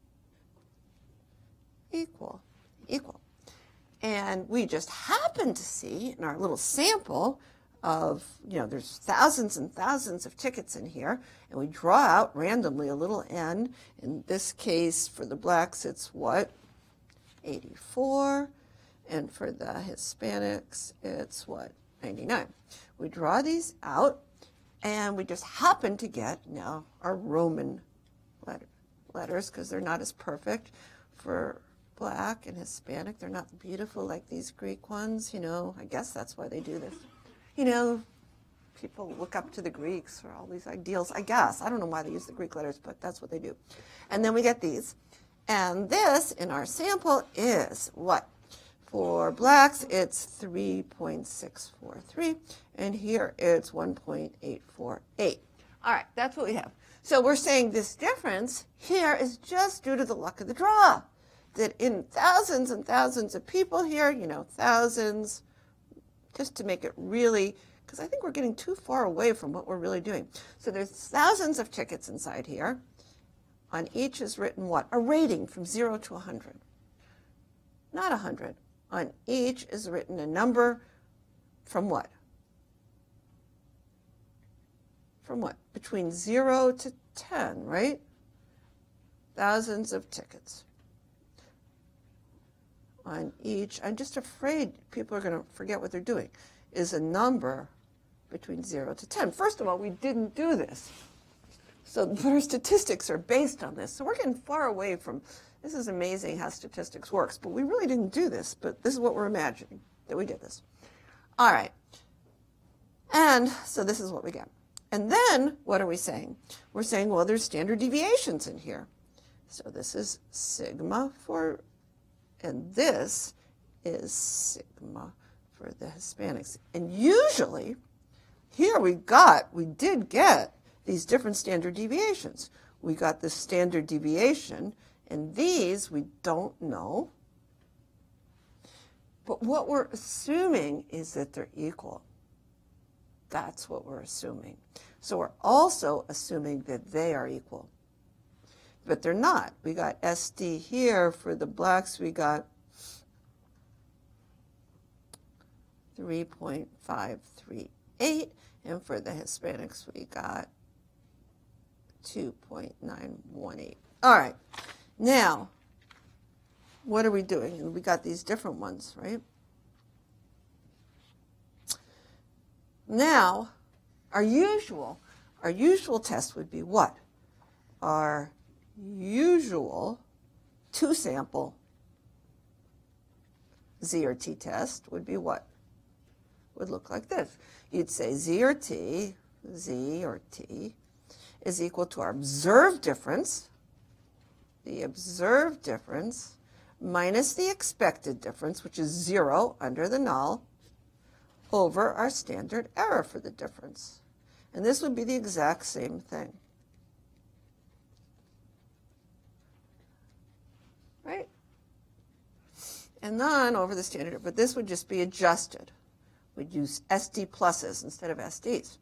Equal, equal. And we just happen to see in our little sample of, you know, there's thousands and thousands of tickets in here, and we draw out randomly a little n. In this case, for the blacks, it's what? eighty-four. And for the Hispanics, it's what? ninety-nine. We draw these out, and we just happen to get now our Roman letter, letters, because they're not as perfect for black and Hispanic. They're not beautiful like these Greek ones, you know. I guess that's why they do this. You know, people look up to the Greeks for all these ideals, I guess. I don't know why they use the Greek letters, but that's what they do. And then we get these. And this, in our sample, is what? For blacks, it's three point six four three, and here it's one point eight four eight. All right, that's what we have. So we're saying this difference here is just due to the luck of the draw. That in thousands and thousands of people here, you know, thousands, just to make it really, because I think we're getting too far away from what we're really doing. So there's thousands of tickets inside here. On each is written what? A rating from zero to one hundred. Not one hundred. On each is written a number from what? From what? Between zero to ten, right? Thousands of tickets. On each, I'm just afraid people are going to forget what they're doing, is a number between zero to ten. First of all, we didn't do this. So our statistics are based on this. So we're getting far away from, this is amazing how statistics works, but we really didn't do this, but this is what we're imagining, that we did this. All right. And so this is what we get. And then what are we saying? We're saying, well, there's standard deviations in here. So this is sigma for, and this is sigma for the Hispanics. And usually, here we got, we did get these different standard deviations. We got the standard deviation, and these we don't know. But what we're assuming is that they're equal. That's what we're assuming. So we're also assuming that they are equal. But they're not. We got S D here. For the blacks, we got three point five three eight. And for the Hispanics, we got two point nine one eight. All right. Now, what are we doing? And we got these different ones, right? Now, our usual, our usual test would be what? Our usual two-sample Z or T test would be what? Would look like this. You'd say Z or T, Z or T, is equal to our observed difference, the observed difference, minus the expected difference, which is zero under the null, over our standard error for the difference. And this would be the exact same thing. Right? And then over the standard, but this would just be adjusted. We'd use S D pluses instead of S Ds.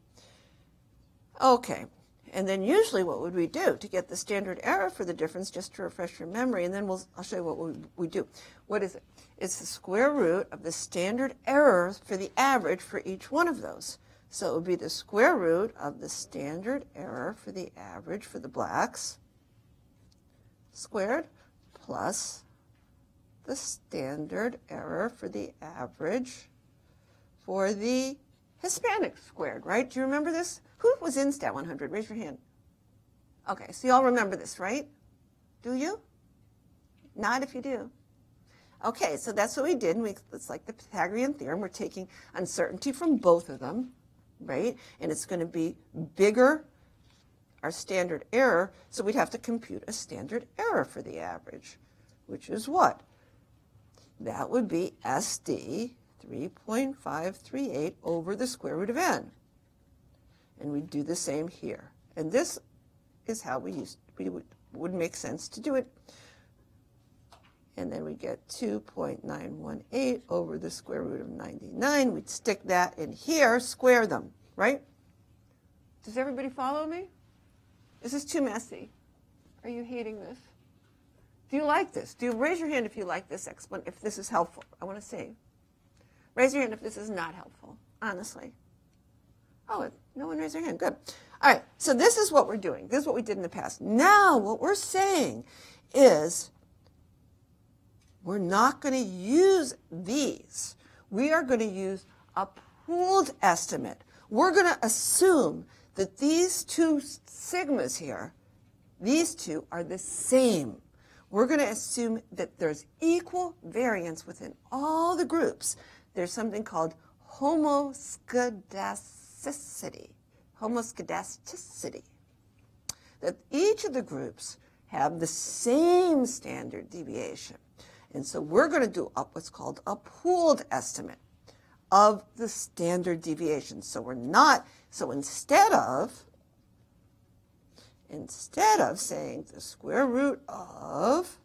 Okay. And then usually what would we do to get the standard error for the difference, just to refresh your memory, and then we'll, I'll show you what we, we do. What is it? It's the square root of the standard error for the average for each one of those. So it would be the square root of the standard error for the average for the blacks squared plus the standard error for the average for the Hispanics squared, right? Do you remember this? Who was in Stat one hundred? Raise your hand. Okay, so you all remember this, right? Do you? Not if you do. Okay, so that's what we did. And we, it's like the Pythagorean theorem. We're taking uncertainty from both of them, right? And it's going to be bigger, our standard error, so we'd have to compute a standard error for the average, which is what? That would be S D three point five three eight over the square root of n. And we do the same here. And this is how we used we would, would make sense to do it. And then we get two point nine one eight over the square root of ninety-nine. We'd stick that in here, square them, right? Does everybody follow me? Is this too messy? Are you hating this? Do you like this? Do you raise your hand if you like this explanation, if this is helpful? I want to see. Raise your hand if this is not helpful, honestly. Oh, no one raised their hand. Good. All right, so this is what we're doing. This is what we did in the past. Now what we're saying is we're not going to use these. We are going to use a pooled estimate. We're going to assume that these two sigmas here, these two are the same. We're going to assume that there's equal variance within all the groups. There's something called homoscedasticity. Homoscedasticity. That each of the groups have the same standard deviation. And so we're going to do up what's called a pooled estimate of the standard deviation. So we're not, so instead of, instead of saying the square root of,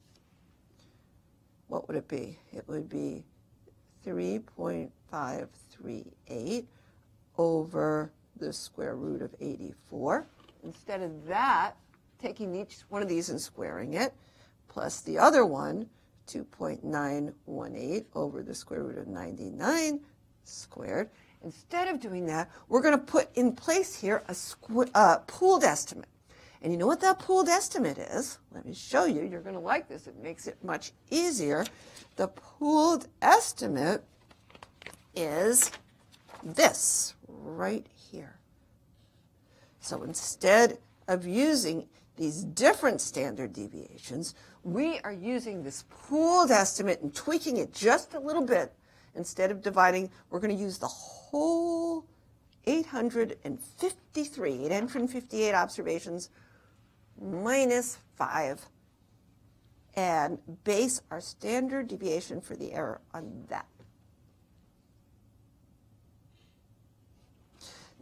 what would it be? It would be three point five three eight over the square root of eighty-four. Instead of that, taking each one of these and squaring it, plus the other one, two point nine one eight over the square root of ninety-nine squared. Instead of doing that, we're going to put in place here a squ uh, pooled estimate. And you know what that pooled estimate is? Let me show you. You're going to like this. It makes it much easier. The pooled estimate is this right here. So instead of using these different standard deviations, we are using this pooled estimate and tweaking it just a little bit. Instead of dividing, we're going to use the whole eight hundred fifty-three, eight hundred fifty-eight observations minus five and base our standard deviation for the error on that.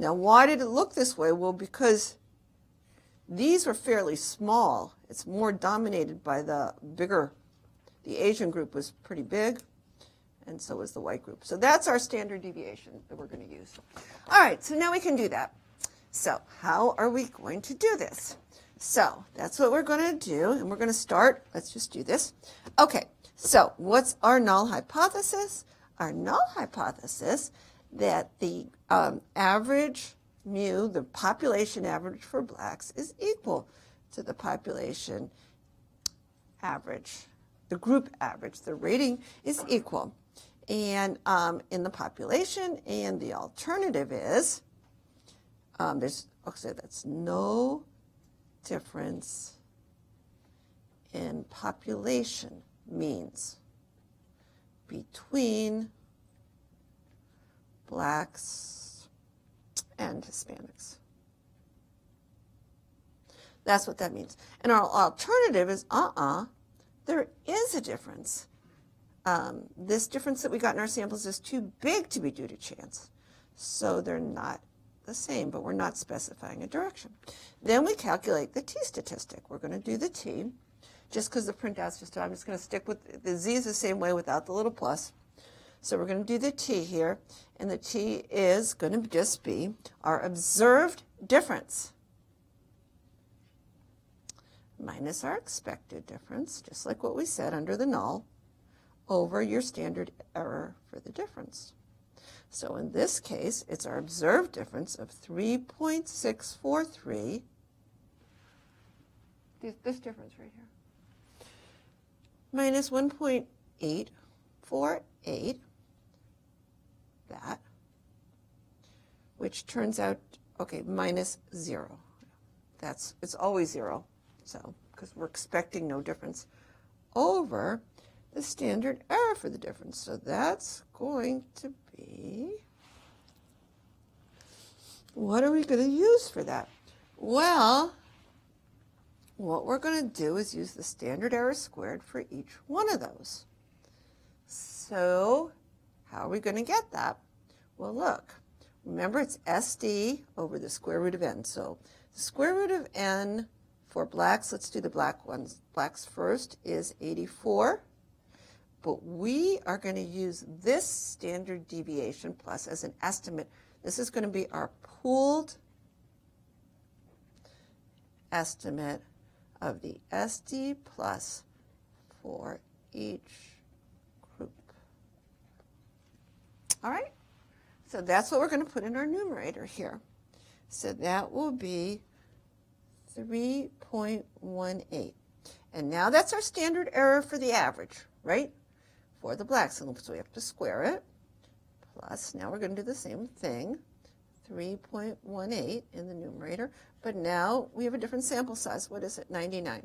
Now, why did it look this way? Well, because these were fairly small. It's more dominated by the bigger, the Asian group was pretty big, and so was the white group. So that's our standard deviation that we're going to use. All right, so now we can do that. So how are we going to do this? So that's what we're going to do, and we're going to start. Let's just do this. Okay, so what's our null hypothesis? Our null hypothesis that the um, average mu, the population average for blacks, is equal to the population average, the group average. The rating is equal. And um, in the population, and the alternative is, um, there's, okay, that's no difference in population means between blacks and Hispanics. That's what that means. And our alternative is, uh-uh, there is a difference. Um, this difference that we got in our samples is too big to be due to chance. So they're not the same, but we're not specifying a direction. Then we calculate the t-statistic. We're going to do the t, just because the printout's just, I'm just going to stick with, the z is the same way without the little plus. So we're going to do the t here, and the t is going to just be our observed difference minus our expected difference, just like what we said under the null, over your standard error for the difference. So in this case, it's our observed difference of three point six four three, this, this difference right here, minus one point eight four eight, that, which turns out, okay, minus zero. That's, it's always zero, so, because we're expecting no difference, over the standard error for the difference. So that's going to be, what are we going to use for that? Well, what we're going to do is use the standard error squared for each one of those. So how are we going to get that? Well, look, remember it's S D over the square root of n. So the square root of n for blacks, let's do the black ones. Blacks first is eighty-four. But we are going to use this standard deviation plus as an estimate. This is going to be our pooled estimate of the S D plus for each group. All right? So that's what we're going to put in our numerator here. So that will be three point one eight. And now that's our standard error for the average, right? For the blacks, so we have to square it, plus, now we're going to do the same thing, three point one eight in the numerator, but now we have a different sample size. What is it? ninety-nine.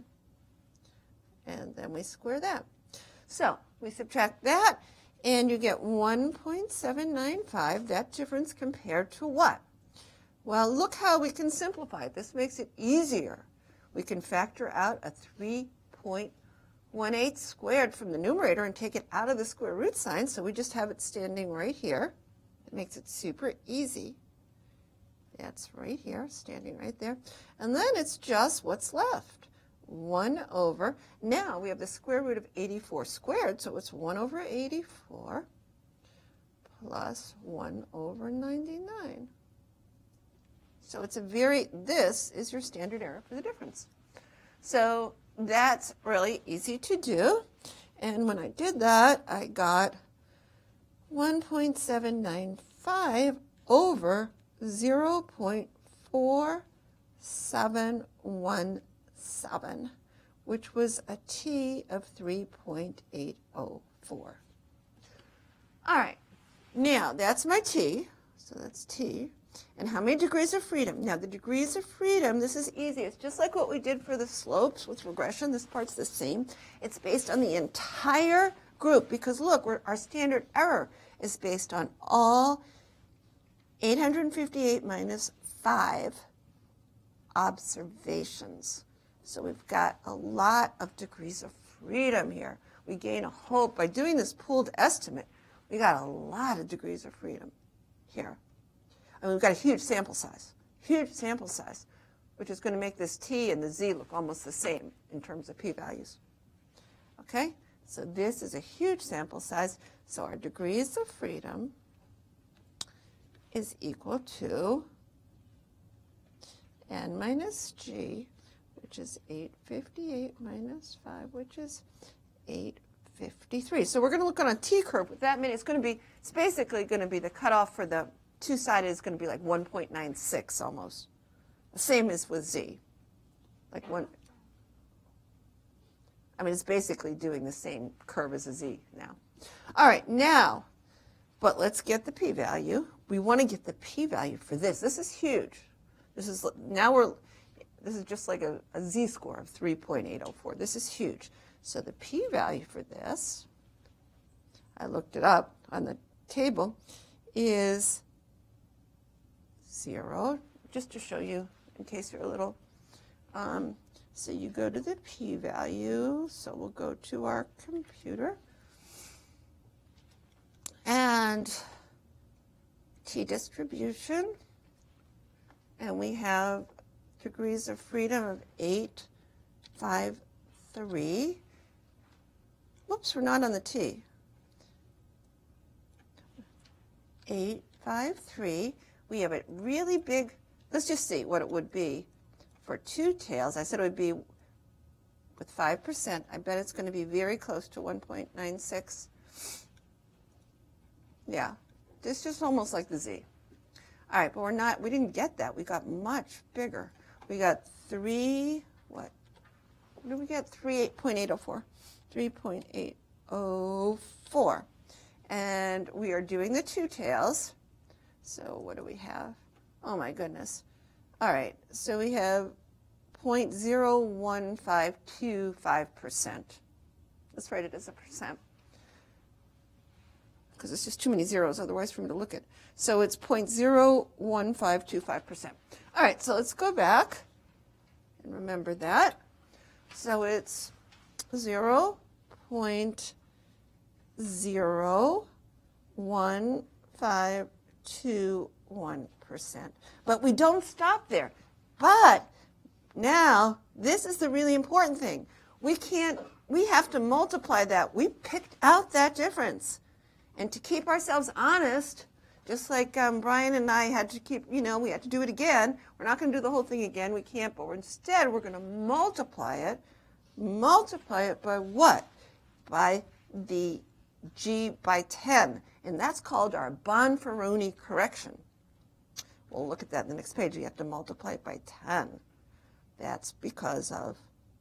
And then we square that. So we subtract that, and you get one point seven nine five, that difference compared to what? Well, look how we can simplify it. This makes it easier. We can factor out a three point one eight squared from the numerator and take it out of the square root sign, so we just have it standing right here. It makes it super easy. That's right here, standing right there. And then it's just what's left. one over, now we have the square root of eighty-four squared, so it's one over eighty-four plus one over ninety-nine. So it's a very, this is your standard error for the difference. So that's really easy to do. And when I did that, I got one point seven nine five over zero point four seven one seven, which was a t of three point eight zero four. All right, now that's my t, so that's t. And how many degrees of freedom? Now, the degrees of freedom, this is easy. It's just like what we did for the slopes with regression. This part's the same. It's based on the entire group because, look, we're, our standard error is based on all eight hundred fifty-eight minus five observations. So we've got a lot of degrees of freedom here. We gain a hope by doing this pooled estimate. We got a lot of degrees of freedom here. I mean, we've got a huge sample size, huge sample size, which is going to make this t and the z look almost the same in terms of p-values. Okay, so this is a huge sample size, so our degrees of freedom is equal to n minus g, which is eight fifty-eight minus five, which is eight fifty-three. So we're going to look on a t-curve with that many. It's going to be, it's basically going to be the cutoff for the two-sided is going to be like one point nine six almost. The same as with z. Like one, I mean, it's basically doing the same curve as a z now. All right, now, but let's get the p-value. We want to get the p-value for this. This is huge. This is, now we're, this is just like a, a z-score of three point eight oh four. This is huge. So the p-value for this, I looked it up on the table, is zero, just to show you in case you're a little, um, so you go to the p-value, so we'll go to our computer, and t-distribution, and we have degrees of freedom of eight, five, three. Whoops, we're not on the t. eight, five, three. We have a really big, let's just see what it would be for two tails. I said it would be with five percent. I bet it's going to be very close to one point nine six. Yeah, it's just almost like the z. All right, but we're not, we didn't get that. We got much bigger. We got three, what? What did we get? three point eight oh four. three point eight oh four. And we are doing the two tails. So what do we have? Oh my goodness. All right, so we have zero point zero one five two five percent. Let's write it as a percent, because it's just too many zeros otherwise for me to look at. So it's zero point zero one five two five percent. All right, so let's go back and remember that. So it's zero point zero one five two one percent. But we don't stop there. But now, this is the really important thing. We can't, we have to multiply that. We picked out that difference. And to keep ourselves honest, just like um, Brian and I had to keep, you know, we had to do it again. We're not going to do the whole thing again. We can't, but we're, instead we're going to multiply it. Multiply it by what? By the g by ten. And that's called our Bonferroni correction. We'll look at that in the next page. You have to multiply it by ten. That's because of,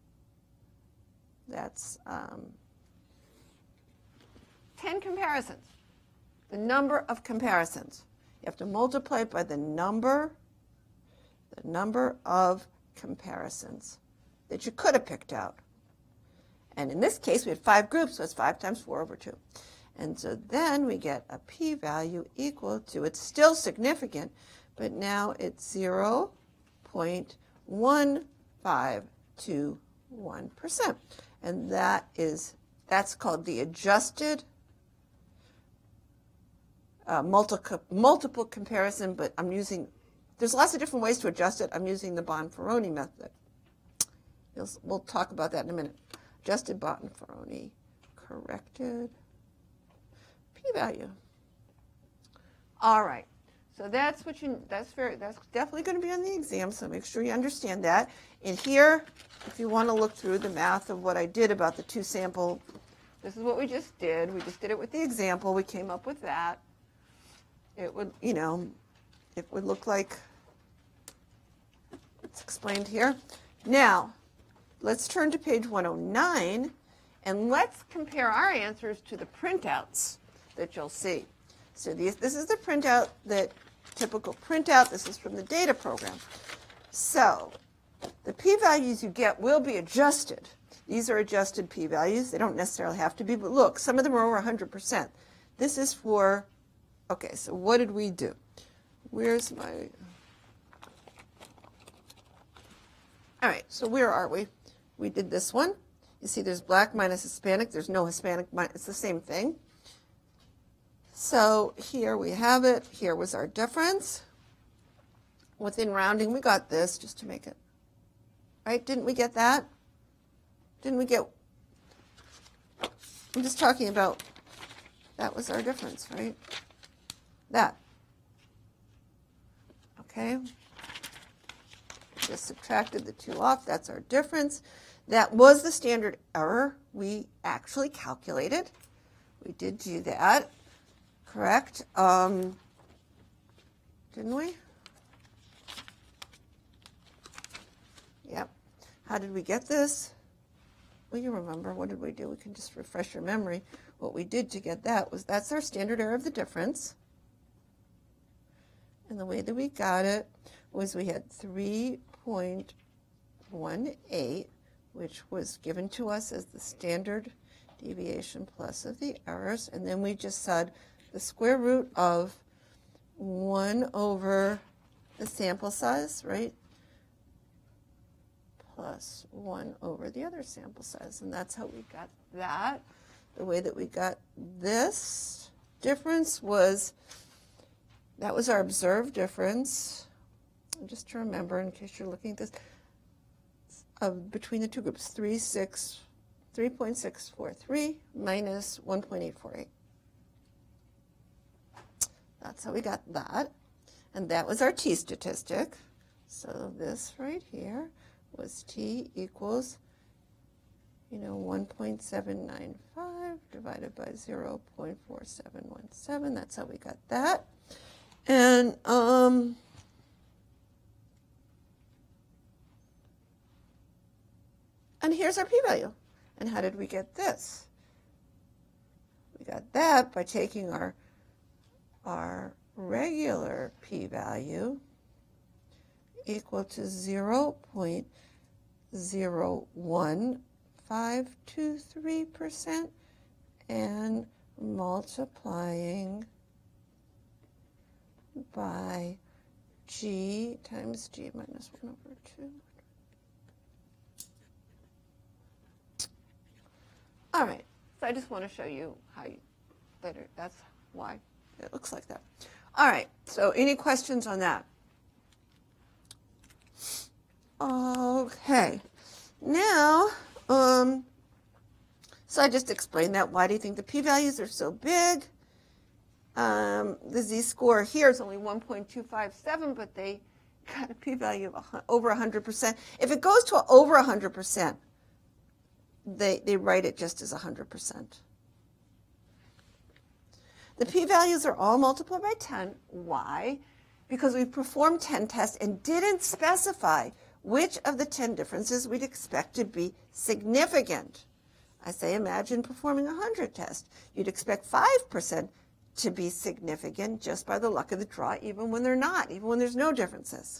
that's um, ten comparisons. The number of comparisons. You have to multiply it by the number, the number of comparisons that you could have picked out. And in this case, we had five groups, so it's five times four over two. And so then we get a p-value equal to, it's still significant, but now it's zero point one five two one percent. And that is, that's called the adjusted uh, multi multiple comparison, but I'm using, there's lots of different ways to adjust it. I'm using the Bonferroni method. You'll, we'll talk about that in a minute. Adjusted Bonferroni corrected p-value. All right. So that's what you, that's very, that's definitely going to be on the exam, so make sure you understand that. And here, if you want to look through the math of what I did about the two sample, this is what we just did. We just did it with the example. We came up with that. It would, you know, it would look like it's explained here. Now, let's turn to page one oh nine, and let's compare our answers to the printouts that you'll see. So these, this is the printout, that typical printout. This is from the data program. So the p-values you get will be adjusted. These are adjusted p-values. They don't necessarily have to be, but look, some of them are over one hundred percent. This is for, okay, so what did we do? Where's my, all right, so where are we? We did this one. You see there's black minus Hispanic. There's no Hispanic, it's the same thing. So here we have it. Here was our difference. within rounding, we got this just to make it, right? Didn't we get that? Didn't we get, I'm just talking about, that was our difference, right? That. Okay. Just subtracted the two off. That's our difference. That was the standard error we actually calculated. We did do that, correct? Um, didn't we? Yep. How did we get this? Well, you remember, what did we do? We can just refresh your memory. What we did to get that was, that's our standard error of the difference. And the way that we got it was we had three point one eight, which was given to us as the standard deviation plus of the errors. And then we just said the square root of one over the sample size, right? Plus one over the other sample size. And that's how we got that. The way that we got this difference was, that was our observed difference. And just to remember, in case you're looking at this, uh, between the two groups, three point six four three minus one point eight four eight. That's how we got that. And that was our t statistic. So this right here was t equals, you know, one point seven nine five divided by zero point four seven one seven. That's how we got that. And um, and here's our p-value. And how did we get this? We got that by taking our, our regular p-value equal to zero point zero one five two three percent and multiplying by g times g minus one over two. All right, so I just want to show you how you later, that's why it looks like that. All right, so any questions on that? Okay, now, um, so I just explained that. Why do you think the p-values are so big? Um, the z-score here is only one point two five seven, but they got a p-value of over one hundred percent. If it goes to over one hundred percent, they, they write it just as one hundred percent. The p-values are all multiplied by ten. Why? Because we performed ten tests and didn't specify which of the ten differences we'd expect to be significant. I say imagine performing a one hundred tests. You'd expect five percent to be significant just by the luck of the draw, even when they're not, even when there's no differences.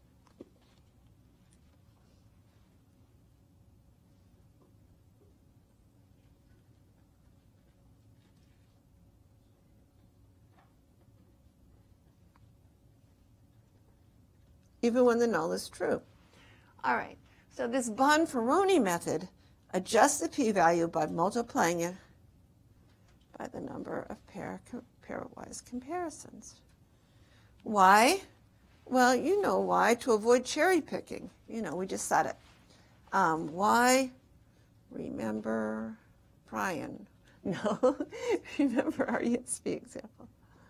Even when the null is true. All right, so this Bonferroni method adjusts the p-value by multiplying it by the number of pair, pairwise comparisons. Why? Well, you know why, to avoid cherry picking. You know, we just said it. Um, why? Remember Brian. No, remember our E S P example.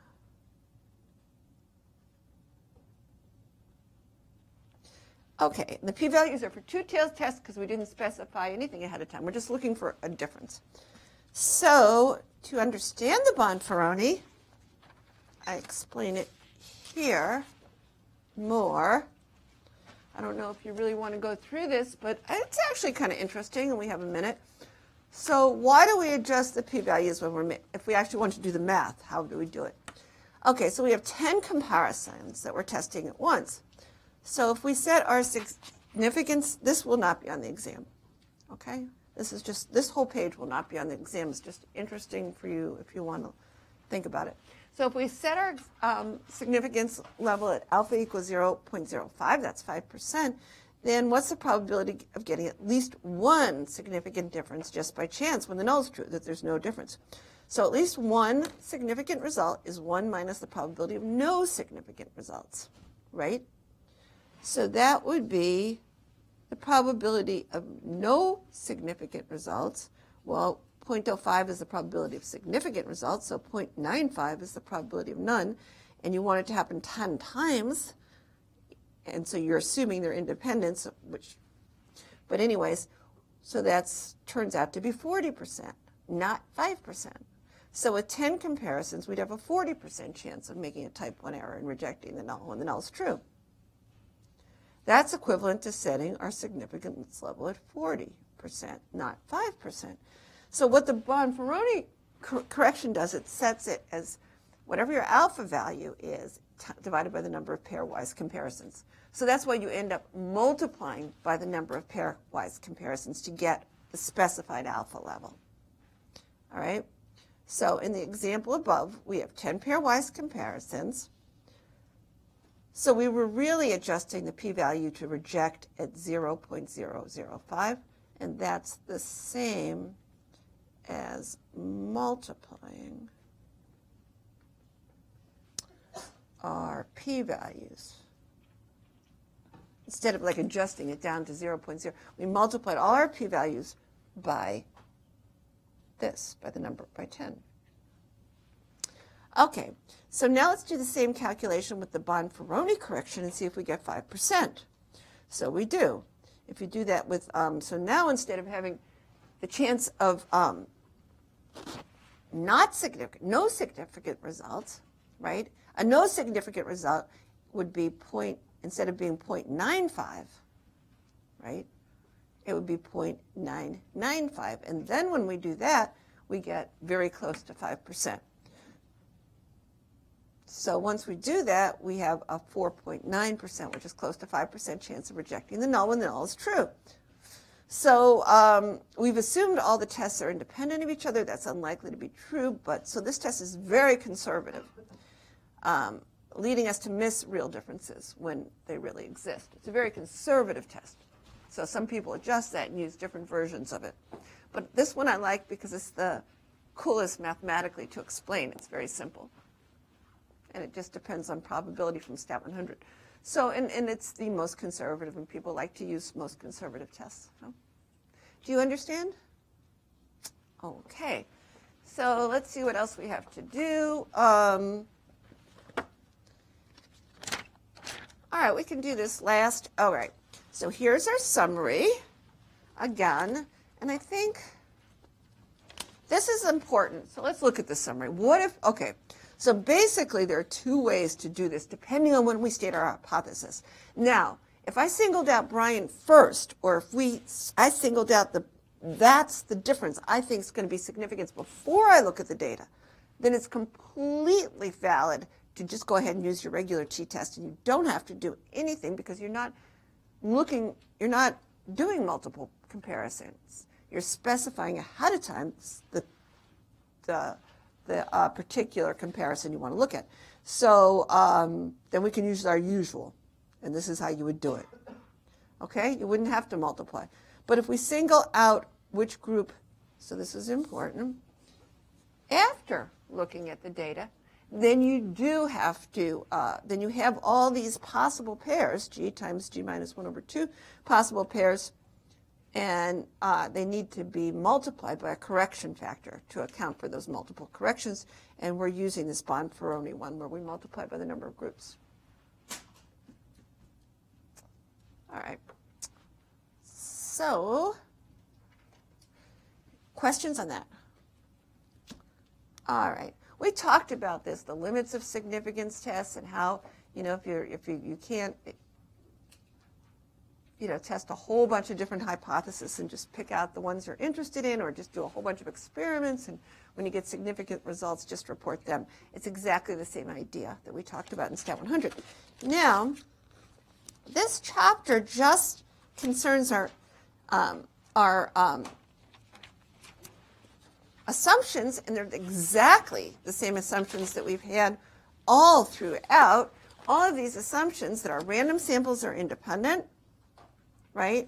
Okay, the p-values are for two-tailed tests because we didn't specify anything ahead of time. We're just looking for a difference. So to understand the Bonferroni, I explain it here more. I don't know if you really want to go through this, but it's actually kind of interesting, and we have a minute. So why do we adjust the p-values when we're, if we actually want to do the math? How do we do it? Okay, so we have ten comparisons that we're testing at once. So if we set our significance, this will not be on the exam, okay? This is just, this whole page will not be on the exam. It's just interesting for you if you want to think about it. So if we set our um, significance level at alpha equals zero point zero five, that's five percent, then what's the probability of getting at least one significant difference just by chance when the null is true, that there's no difference? So at least one significant result is one minus the probability of no significant results, right? So that would be the probability of no significant results. Well, zero point zero five is the probability of significant results, so zero point nine five is the probability of none. And you want it to happen ten times, and so you're assuming they're independent, which, but anyways, so that's turns out to be forty percent, not five percent. So with ten comparisons, we'd have a forty percent chance of making a type one error and rejecting the null when the null is true. That's equivalent to setting our significance level at forty percent, not five percent. So what the Bonferroni cor correction does, it sets it as whatever your alpha value is t divided by the number of pairwise comparisons. So that's why you end up multiplying by the number of pairwise comparisons to get the specified alpha level. All right? So in the example above, we have ten pairwise comparisons. So we were really adjusting the p-value to reject at zero point zero zero five, and that's the same as multiplying our p-values. Instead of like adjusting it down to zero point zero, we multiplied all our p-values by this, by the number, by ten. Okay, so now let's do the same calculation with the Bonferroni correction and see if we get five percent. So we do. If you do that with, um, so now instead of having the chance of um, not significant, no significant results, right? A no significant result would be point, instead of being zero point nine five, right? It would be zero point nine nine five. And then when we do that, we get very close to five percent. So once we do that, we have a four point nine percent, which is close to five percent chance of rejecting the null when the null is true. So um, we've assumed all the tests are independent of each other. That's unlikely to be true, but so this test is very conservative, um, leading us to miss real differences when they really exist. It's a very conservative test. So some people adjust that and use different versions of it. But this one I like because it's the coolest mathematically to explain. It's very simple. And it just depends on probability from stat one hundred. So, and, and it's the most conservative, and people like to use most conservative tests. So, do you understand? Okay. So let's see what else we have to do. Um, all right, we can do this last. All right. So here's our summary again. And I think this is important. So let's look at the summary. What if, okay. So basically, there are two ways to do this, depending on when we state our hypothesis. Now, if I singled out Brian first, or if we, I singled out the, that's the difference I think is going to be significance before I look at the data, then it's completely valid to just go ahead and use your regular t-test, and you don't have to do anything because you're not looking, you're not doing multiple comparisons. You're specifying ahead of time the, the the uh, particular comparison you want to look at. So um, then we can use our usual, and this is how you would do it. Okay, you wouldn't have to multiply. But if we single out which group, so this is important, after looking at the data, then you do have to, uh, then you have all these possible pairs, g times g minus one over two possible pairs, and uh, they need to be multiplied by a correction factor to account for those multiple corrections. And we're using this Bonferroni one where we multiply by the number of groups. All right. So, questions on that? All right. We talked about this, the limits of significance tests, and how, you know, if you're if you, you can't you know, test a whole bunch of different hypotheses and just pick out the ones you're interested in, or just do a whole bunch of experiments, and when you get significant results, just report them. It's exactly the same idea that we talked about in stat one hundred. Now, this chapter just concerns our, um, our um, assumptions, and they're exactly the same assumptions that we've had all throughout. All of these assumptions that our random samples are independent, right?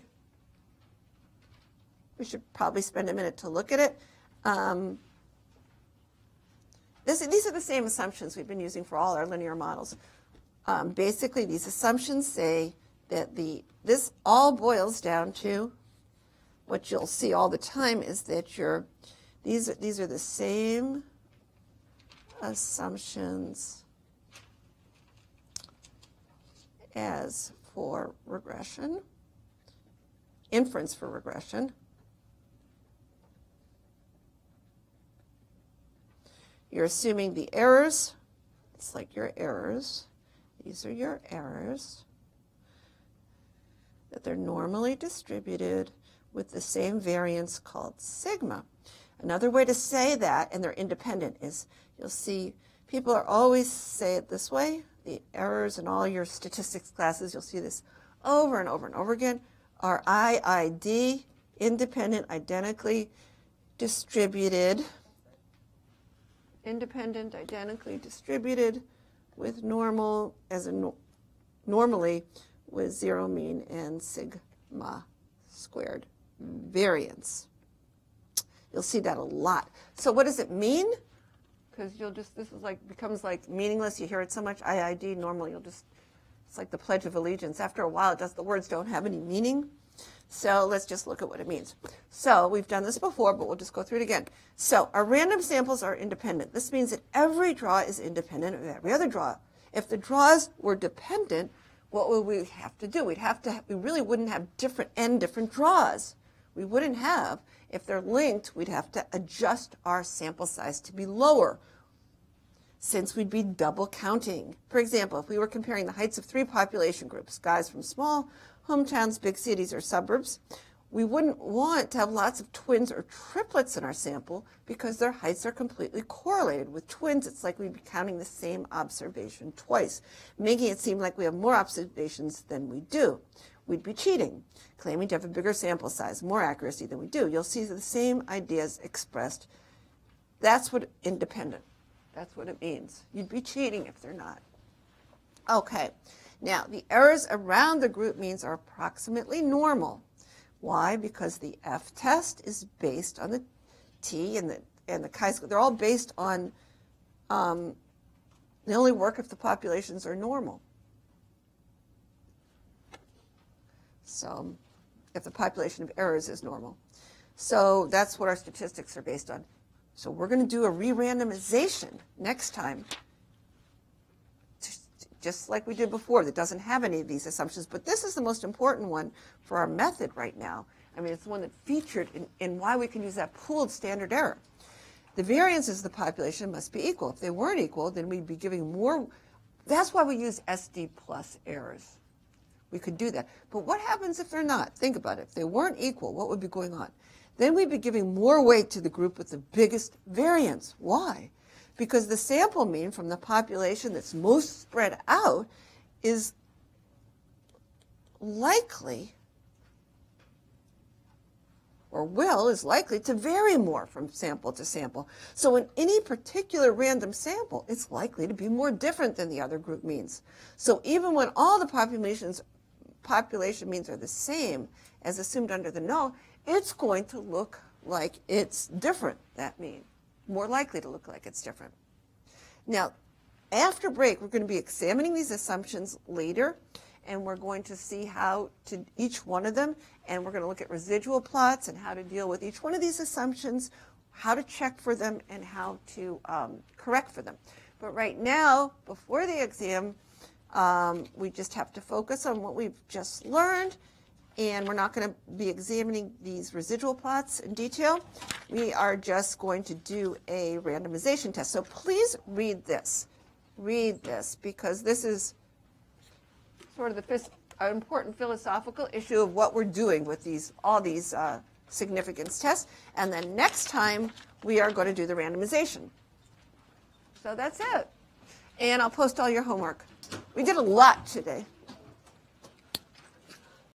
We should probably spend a minute to look at it. Um, this, these are the same assumptions we've been using for all our linear models. Um, basically, these assumptions say that the this all boils down to what you'll see all the time is that your these these are the same assumptions as for regression, inference for regression. You're assuming the errors. It's like your errors. These are your errors. That they're normally distributed with the same variance called sigma. Another way to say that, and they're independent, is you'll see people are always say it this way. The errors in all your statistics classes, you'll see this over and over and over again, are I I D, independent, identically distributed, independent, identically distributed with normal, as a no, normally with zero mean and sigma squared variance. You'll see that a lot. So what does it mean? Because you'll just, this is like, becomes like meaningless. You hear it so much, I I D, normally you'll just, it's like the Pledge of Allegiance. After a while, it does, the words don't have any meaning. So let's just look at what it means. So we've done this before, but we'll just go through it again. So our random samples are independent. This means that every draw is independent of every other draw. If the draws were dependent, what would we have to do? We'd have to, we really wouldn't have different n different draws. We wouldn't have. If they're linked, we'd have to adjust our sample size to be lower, since we'd be double counting. For example, if we were comparing the heights of three population groups, guys from small hometowns, big cities, or suburbs, we wouldn't want to have lots of twins or triplets in our sample because their heights are completely correlated. With twins, it's like we'd be counting the same observation twice, making it seem like we have more observations than we do. We'd be cheating, claiming to have a bigger sample size, more accuracy than we do. You'll see the same ideas expressed. That's what independent, that's what it means. You'd be cheating if they're not. Okay, now the errors around the group means are approximately normal. Why? Because the F-test is based on the T and the, and the chi-square. They're all based on, um, they only work if the populations are normal. So if the population of errors is normal. So that's what our statistics are based on. So we're going to do a re-randomization next time, just like we did before, that doesn't have any of these assumptions. But this is the most important one for our method right now. I mean, it's the one that featured in, in why we can use that pooled standard error. The variances of the population must be equal. If they weren't equal, then we'd be giving more. That's why we use S D plus errors. We could do that. But what happens if they're not? Think about it. If they weren't equal, what would be going on? Then we'd be giving more weight to the group with the biggest variance. Why? Because the sample mean from the population that's most spread out is likely, or will, is likely to vary more from sample to sample. So in any particular random sample, it's likely to be more different than the other group means. So even when all the populations, population means are the same as assumed under the null, it's going to look like it's different, that mean. More likely to look like it's different. Now, after break, we're going to be examining these assumptions later, and we're going to see how to each one of them, and we're going to look at residual plots and how to deal with each one of these assumptions, how to check for them, and how to um, correct for them. But right now, before the exam, um, we just have to focus on what we've just learned, and we're not going to be examining these residual plots in detail. We are just going to do a randomization test. So please read this. Read this, because this is sort of the an important philosophical issue of what we're doing with these all these uh, significance tests. And then next time, we are going to do the randomization. So that's it. And I'll post all your homework. We did a lot today.